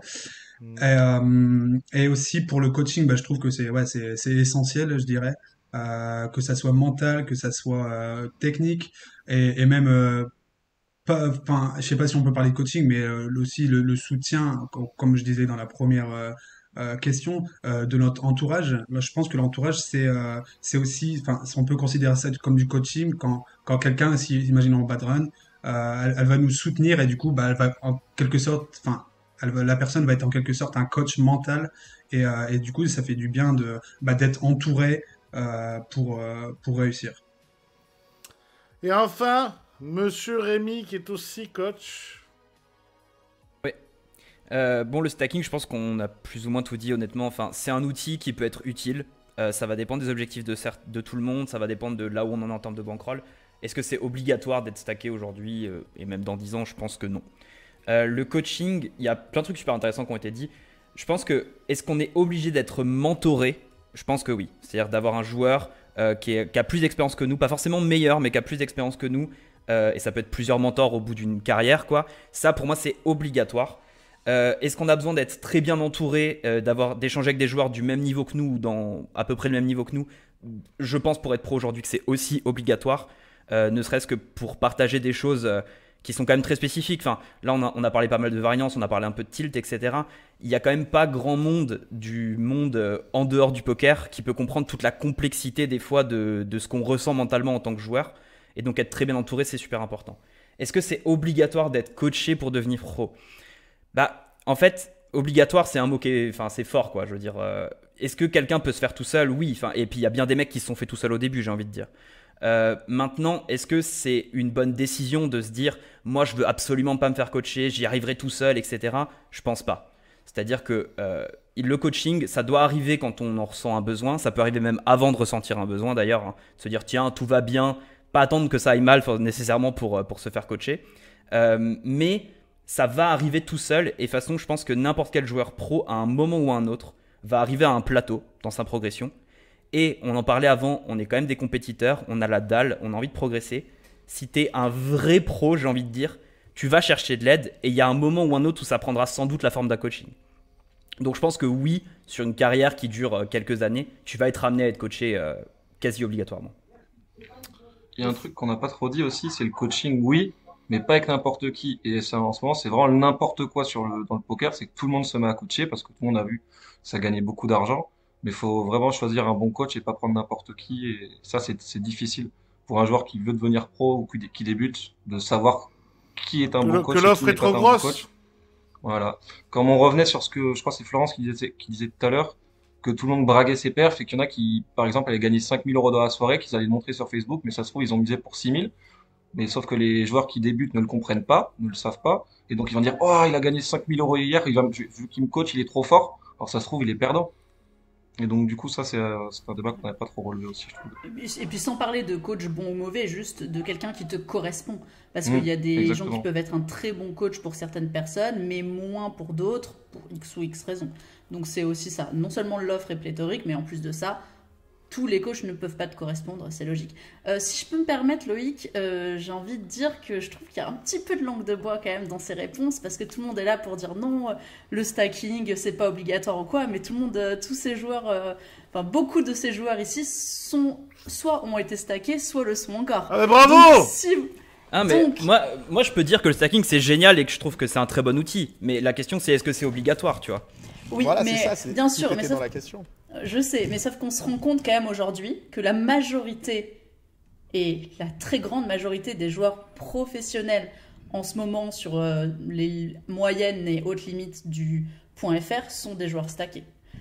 Et aussi pour le coaching, bah, je trouve que c'est essentiel, je dirais, que ça soit mental, que ça soit technique et même pas, enfin, je sais pas si on peut parler de coaching, mais aussi le soutien, comme je disais dans la première question, de notre entourage. Moi, je pense que l'entourage, c'est aussi, enfin, on peut considérer ça comme du coaching quand quelqu'un, si, imaginons en bad run, elle va nous soutenir et du coup, bah, elle va en quelque sorte, enfin, la personne va être en quelque sorte un coach mental et du coup, ça fait du bien d'être entouré pour réussir. Et enfin, Monsieur Rémi, qui est aussi coach. Ouais. Bon, le stacking, je pense qu'on a plus ou moins tout dit honnêtement. Enfin, c'est un outil qui peut être utile. Ça va dépendre des objectifs de tout le monde. Ça va dépendre de là où on en est en termes de bankroll. Est-ce que c'est obligatoire d'être stacké aujourd'hui et même dans 10 ans? Je pense que non. Le coaching, il y a plein de trucs super intéressants qui ont été dit. Je pense que, est-ce qu'on est obligé d'être mentoré? Je pense que oui. C'est-à-dire d'avoir un joueur qui a plus d'expérience que nous, pas forcément meilleur, mais qui a plus d'expérience que nous. Et ça peut être plusieurs mentors au bout d'une carrière, quoi. Ça, pour moi, c'est obligatoire. Est-ce qu'on a besoin d'être très bien entouré, d'échanger avec des joueurs du même niveau que nous, ou dans à peu près le même niveau que nous? Je pense pour être pro aujourd'hui que c'est aussi obligatoire, ne serait-ce que pour partager des choses qui sont quand même très spécifiques. Enfin, là, on a parlé pas mal de variance, on a parlé un peu de tilt, etc. Il n'y a quand même pas grand monde du monde en dehors du poker qui peut comprendre toute la complexité des fois de ce qu'on ressent mentalement en tant que joueur. Et donc être très bien entouré, c'est super important. Est-ce que c'est obligatoire d'être coaché pour devenir pro? Bah, en fait, obligatoire, c'est un mot qui est, enfin, c'est fort, quoi. Je veux dire, est-ce que quelqu'un peut se faire tout seul? Oui. Enfin, et puis il y a bien des mecs qui se sont fait tout seuls au début, j'ai envie de dire. Maintenant, est-ce que c'est une bonne décision de se dire moi je veux absolument pas me faire coacher, j'y arriverai tout seul, etc. Je pense pas. C'est-à-dire que le coaching, ça doit arriver quand on en ressent un besoin. Ça peut arriver même avant de ressentir un besoin d'ailleurs. Hein. Se dire tiens, tout va bien, pas attendre que ça aille mal nécessairement pour se faire coacher. Mais ça va arriver tout seul. Et de toute façon, je pense que n'importe quel joueur pro, à un moment ou à un autre, va arriver à un plateau dans sa progression. Et on en parlait avant, on est quand même des compétiteurs, on a la dalle, on a envie de progresser. Si tu es un vrai pro, j'ai envie de dire, tu vas chercher de l'aide et il y a un moment ou un autre où ça prendra sans doute la forme d'un coaching. Donc je pense que oui, sur une carrière qui dure quelques années, tu vas être amené à être coaché quasi obligatoirement. Il y a un truc qu'on n'a pas trop dit aussi, c'est le coaching, oui, mais pas avec n'importe qui. Et ça, en ce moment, c'est vraiment n'importe quoi dans le poker, c'est que tout le monde se met à coacher parce que tout le monde a vu, ça gagnait beaucoup d'argent. Mais il faut vraiment choisir un bon coach et pas prendre n'importe qui. Et ça, c'est difficile pour un joueur qui veut devenir pro ou qui débute de savoir qui est un bon coach Que et l'offre qui est n'est trop pas un bon grosse. coach. Voilà. Comme on revenait sur ce que, je crois que c'est Florence qui disait tout à l'heure, que tout le monde braguait ses perfs et qu'il y en a qui, par exemple, allaient gagner 5 000 € dans la soirée, qu'ils allaient le montrer sur Facebook, mais ça se trouve, ils ont misé pour 6 000. Mais sauf que les joueurs qui débutent ne le comprennent pas, ne le savent pas. Et donc, ils vont dire, oh, il a gagné 5 000 € hier, vu qu'il me coach, il est trop fort. Alors, ça se trouve, il est perdant. Et donc, du coup, ça, c'est un débat qu'on n'avait pas trop relevé aussi, je trouve. Et puis sans parler de coach bon ou mauvais, juste de quelqu'un qui te correspond. Parce qu'il y a des gens qui peuvent être un très bon coach pour certaines personnes, mais moins pour d'autres, pour X ou X raisons. Donc c'est aussi ça. Non seulement l'offre est pléthorique, mais en plus de ça, tous les coachs ne peuvent pas te correspondre, c'est logique. Si je peux me permettre, Loïc, j'ai envie de dire que je trouve qu'il y a un petit peu de langue de bois quand même dans ces réponses, parce que tout le monde est là pour dire non, le stacking, c'est pas obligatoire ou quoi, mais tout le monde, tous ces joueurs, enfin beaucoup de ces joueurs ici soit ont été stackés, soit le sont encore. Ah mais bravo! Donc, Ah, mais moi, je peux dire que le stacking, c'est génial et que je trouve que c'est un très bon outil. Mais la question, c'est est-ce que c'est obligatoire, tu vois? Oui, Voilà, mais c'est ça, bien sûr, mais dans la question. Je sais, mais sauf qu'on se rend compte quand même aujourd'hui que la majorité et la très grande majorité des joueurs professionnels en ce moment sur les moyennes et hautes limites du .fr sont des joueurs stackés.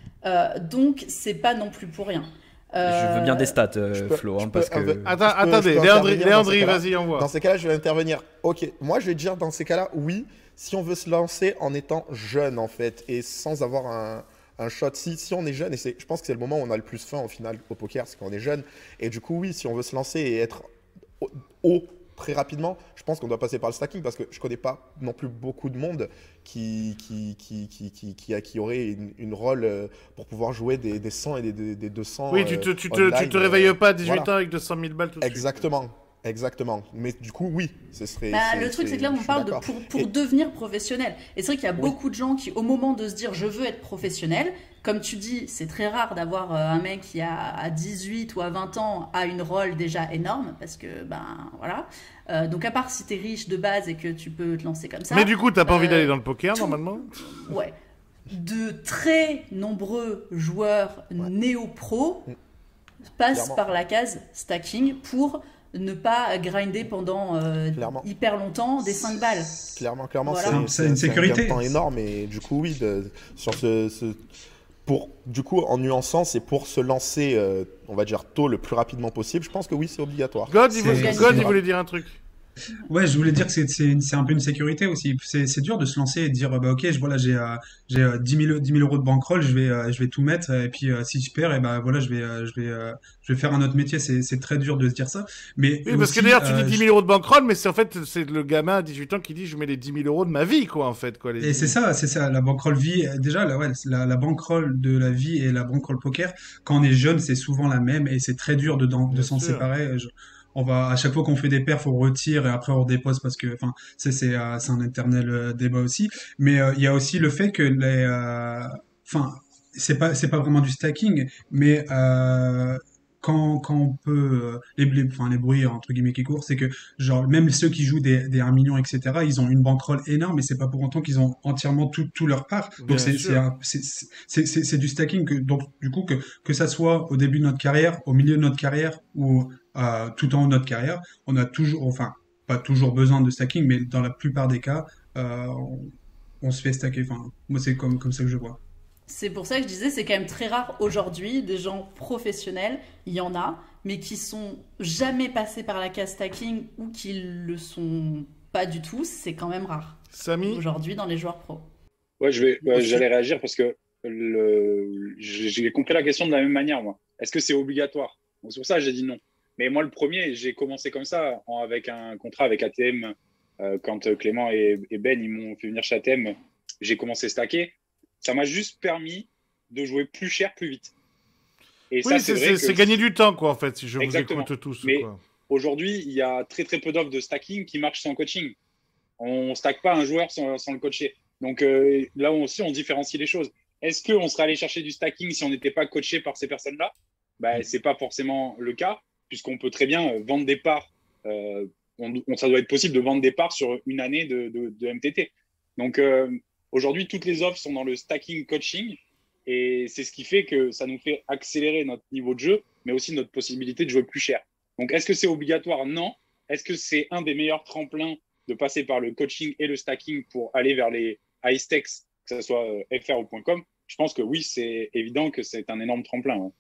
Donc c'est pas non plus pour rien. Je veux bien des stats, Flo, parce que... Attendez, Léandri, vas-y, envoie. Dans ces cas-là, je vais intervenir. Ok, moi je vais dire dans ces cas-là, oui, si on veut se lancer en étant jeune en fait et sans avoir un shot. Si on est jeune, et je pense que c'est le moment où on a le plus faim au final au poker, c'est quand on est jeune. Et du coup, oui, si on veut se lancer et être haut très rapidement, je pense qu'on doit passer par le stacking parce que je connais pas non plus beaucoup de monde qui aurait une rôle pour pouvoir jouer des 100 et des 200. Oui, tu te réveilles pas à 18 ans avec 200 000 balles tout de suite. Exactement. Mais du coup, oui, ce serait. Le truc, c'est que là, on parle de pour devenir professionnel. Et c'est vrai qu'il y a beaucoup de gens qui, au moment de se dire je veux être professionnel, comme tu dis, c'est très rare d'avoir un mec qui à 18 ou à 20 ans a une rôle déjà énorme parce que, voilà. Donc, à part si t'es riche de base et que tu peux te lancer comme ça. Mais du coup, t'as pas envie d'aller dans le poker normalement? Ouais. De très nombreux joueurs néo-pro passent par la case stacking pour ne pas grinder pendant hyper longtemps des 5 balles. Clairement, voilà. c'est une sécurité. C'est un temps énorme et du coup, oui, du coup, en nuançant, c'est pour se lancer, on va dire, tôt le plus rapidement possible. Je pense que oui, c'est obligatoire. God, il voulait dire un truc. Ouais, je voulais dire que c'est un peu une sécurité aussi. C'est dur de se lancer et de dire bah ok, voilà, j'ai 10 000 € de bankroll, je vais tout mettre et puis si je perds et ben voilà, je vais faire un autre métier. C'est très dur de se dire ça. Mais oui, parce que d'ailleurs tu dis 10 000 € de bankroll, mais c'est le gamin à 18 ans qui dit je mets les 10 000 € de ma vie quoi en fait quoi. Et c'est ça, la bankroll vie déjà la bankroll de la vie et la bankroll poker quand on est jeune, c'est souvent la même et c'est très dur de s'en séparer. On va à chaque fois qu'on fait des perfs, on retire et après on dépose parce que enfin c'est un éternel débat aussi. Mais il y a aussi le fait que c'est pas vraiment du stacking, mais quand on peut les bruits entre guillemets qui courent, c'est que genre même ceux qui jouent des 1 million etc. ils ont une bankroll énorme, mais c'est pas pour autant qu'ils ont entièrement tout leur part. Donc c'est du stacking donc du coup que ça soit au début de notre carrière, au milieu de notre carrière ou tout en haut de notre carrière, on a toujours, enfin, pas toujours besoin de stacking, mais dans la plupart des cas, on se fait stacker. Enfin, moi, c'est comme ça que je vois. C'est pour ça que je disais, c'est quand même très rare aujourd'hui, des gens professionnels, il y en a, mais qui sont jamais passés par la case stacking ou qui le sont pas du tout, c'est quand même rare Samy, aujourd'hui dans les joueurs pro. Ouais, aussi. j'allais réagir parce que j'ai compris la question de la même manière, moi. Est-ce que c'est obligatoire? Donc, c'est pour ça que j'ai dit non. Mais moi, le premier, j'ai commencé comme ça, avec un contrat avec ATM. Quand Clément et Ben ils m'ont fait venir chez ATM, j'ai commencé à stacker. Ça m'a juste permis de jouer plus cher, plus vite. Et ça, Oui, c'est vrai que c'est gagner du temps, quoi, en fait, si je Exactement. vous écoute tous. Mais Quoi. aujourd'hui, il y a très très peu d'offres de stacking qui marchent sans coaching. On ne stack pas un joueur sans le coacher. Donc là aussi, on différencie les choses. Est-ce qu'on serait allé chercher du stacking si on n'était pas coaché par ces personnes-là? Ce n'est pas forcément le cas, puisqu'on peut très bien vendre des parts. Ça doit être possible de vendre des parts sur une année de MTT. Donc aujourd'hui, toutes les offres sont dans le stacking coaching. Et c'est ce qui fait que ça nous fait accélérer notre niveau de jeu, mais aussi notre possibilité de jouer plus cher. Donc, est-ce que c'est obligatoire? Non. Est-ce que c'est un des meilleurs tremplins de passer par le coaching et le stacking pour aller vers les high stakes, que ce soit FR ou .com? Je pense que oui, c'est évident que c'est un énorme tremplin. Ouais.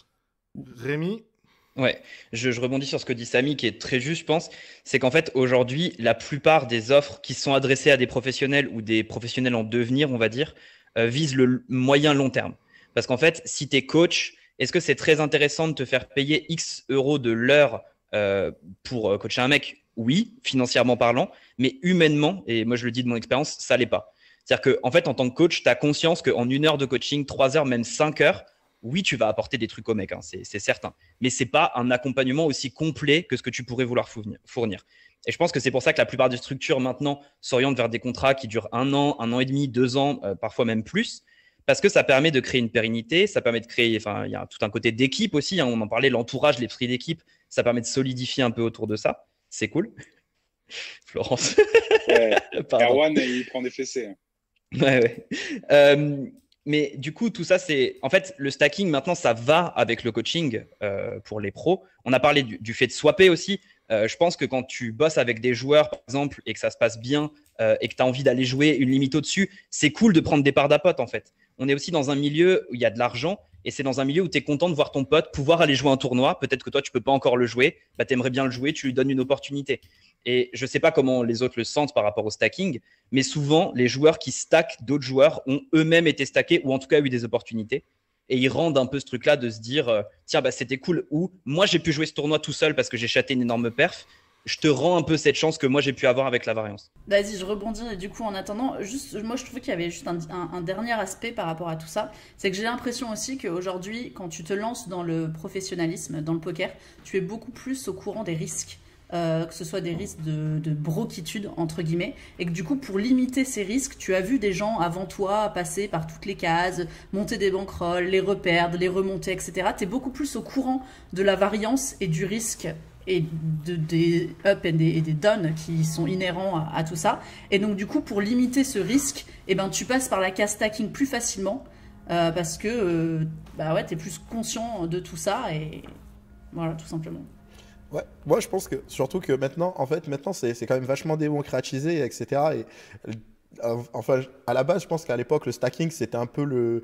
Rémi? Ouais, je rebondis sur ce que dit Samy, qui est très juste, je pense. C'est qu'en fait, aujourd'hui, la plupart des offres qui sont adressées à des professionnels ou des professionnels en devenir, on va dire, visent le moyen long terme. Parce qu'en fait, si tu es coach, est-ce que c'est très intéressant de te faire payer X euros de l'heure pour coacher un mec? Oui, financièrement parlant, mais humainement, et moi je le dis de mon expérience, ça l'est pas. C'est-à-dire qu'en fait, en tant que coach, tu as conscience qu'en 1 heure de coaching, 3 heures, même 5 heures, oui, tu vas apporter des trucs au mec, hein, c'est certain. Mais ce n'est pas un accompagnement aussi complet que ce que tu pourrais vouloir fournir. Et je pense que c'est pour ça que la plupart des structures maintenant s'orientent vers des contrats qui durent 1 an et demi, 2 ans, parfois même plus, parce que ça permet de créer une pérennité, ça permet de créer, enfin, il y a tout un côté d'équipe aussi, hein, on en parlait, l'entourage, l'esprit d'équipe, ça permet de solidifier un peu autour de ça. C'est cool. Florence. Ouais. Erwan, il prend des fessées. Ouais. Mais du coup, tout ça, c'est… En fait, le stacking, maintenant, ça va avec le coaching pour les pros. On a parlé du fait de swapper aussi. Je pense que quand tu bosses avec des joueurs, par exemple, et que ça se passe bien et que tu as envie d'aller jouer une limite au-dessus, c'est cool de prendre des parts d'apote, en fait. On est aussi dans un milieu où il y a de l'argent et c'est dans un milieu où tu es content de voir ton pote pouvoir aller jouer un tournoi. Peut-être que toi, tu peux pas encore le jouer. Tu aimerais bien le jouer, tu lui donnes une opportunité. Et je ne sais pas comment les autres le sentent par rapport au stacking, mais souvent, les joueurs qui stackent d'autres joueurs ont eux-mêmes été stackés ou en tout cas eu des opportunités. Et ils rendent un peu ce truc-là de se dire tiens, c'était cool. Ou moi, j'ai pu jouer ce tournoi tout seul parce que j'ai chaté une énorme perf. Je te rends un peu cette chance que moi, j'ai pu avoir avec la variance. Vas-y, je rebondis. Et du coup, en attendant, moi, je trouvais qu'il y avait juste un dernier aspect par rapport à tout ça. C'est que j'ai l'impression aussi qu'aujourd'hui, quand tu te lances dans le professionnalisme, dans le poker, tu es beaucoup plus au courant des risques. Que ce soit des risques de broquitude, entre guillemets, et que du coup, pour limiter ces risques, tu as vu des gens avant toi passer par toutes les cases, monter des bankrolls, les reperdre, les remonter, etc. Tu es beaucoup plus au courant de la variance et du risque et des up et des down qui sont inhérents à tout ça. Et donc, du coup, pour limiter ce risque, tu passes par la case stacking plus facilement parce que tu es plus conscient de tout ça et voilà, tout simplement. Ouais, moi je pense que surtout que maintenant c'est quand même vachement démocratisé, etc. Et enfin, à la base, je pense qu'à l'époque, le stacking c'était un peu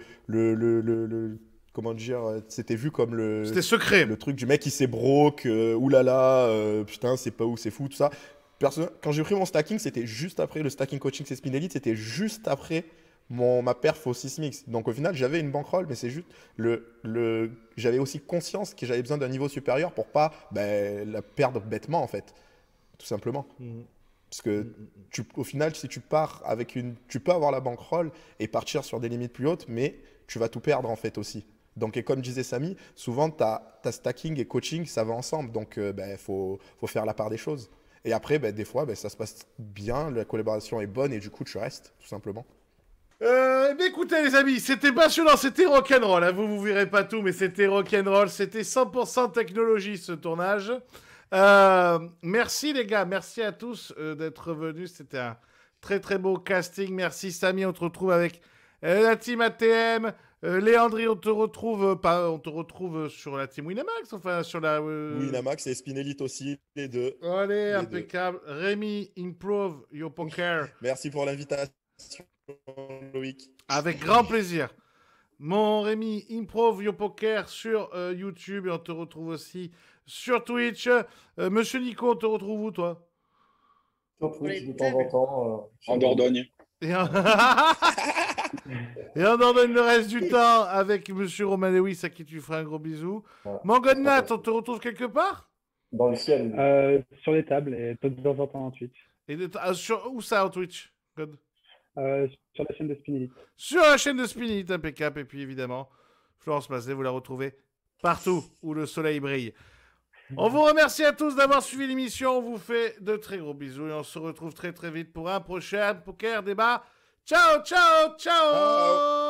comment dire, c'était vu comme c'était secret. Le truc du mec qui s'est broke, oulala, putain, c'est pas où, c'est fou, tout ça. Quand j'ai pris mon stacking, c'était juste après le stacking coaching c'est Spinelli, c'était juste après ma perf au Sysmix. Donc au final, j'avais une bankroll, mais c'est juste j'avais aussi conscience que j'avais besoin d'un niveau supérieur pour pas la perdre bêtement en fait, tout simplement. Parce que au final, si tu pars avec tu peux avoir la bankroll et partir sur des limites plus hautes, mais tu vas tout perdre en fait aussi. Donc et comme disait Samy, souvent ta stacking et coaching ça va ensemble. Donc faut faire la part des choses. Et après, des fois, ça se passe bien, la collaboration est bonne et du coup tu restes tout simplement. Écoutez les amis, c'était passionnant, c'était rock'n'roll, hein. Vous verrez pas tout, mais c'était rock'n'roll, c'était 100% technologie ce tournage. Merci les gars, merci à tous d'être venus, c'était un très très beau casting. Merci Samy, on te retrouve avec la team ATM. Léandri, on te retrouve sur la team Winamax, enfin sur la... Winamax et Spinelite aussi, les deux. Allez, impeccable. Rémi, improve your poker. Merci pour l'invitation. Loïc. Avec grand plaisir. mon Rémi, Improve Your Poker sur YouTube et on te retrouve aussi sur Twitch. Monsieur Nico, on te retrouve où, toi? Sur Twitch, de temps en temps. En Dordogne. Et on... et on en donne le reste du temps avec Monsieur Romain Lewis à qui tu feras un gros bisou. Voilà. Mangonat, on te retrouve quelque part? Dans le ciel. Sur les tables et de temps en temps en Twitch. Et où ça, en Twitch? God. Sur la chaîne de Spinelli. Sur la chaîne de Spinelli, impeccable. Et puis évidemment, Florence Mazet, vous la retrouvez partout où le soleil brille. On vous remercie à tous d'avoir suivi l'émission. On vous fait de très gros bisous et on se retrouve très très vite pour un prochain Poker Débat. Ciao, ciao, ciao!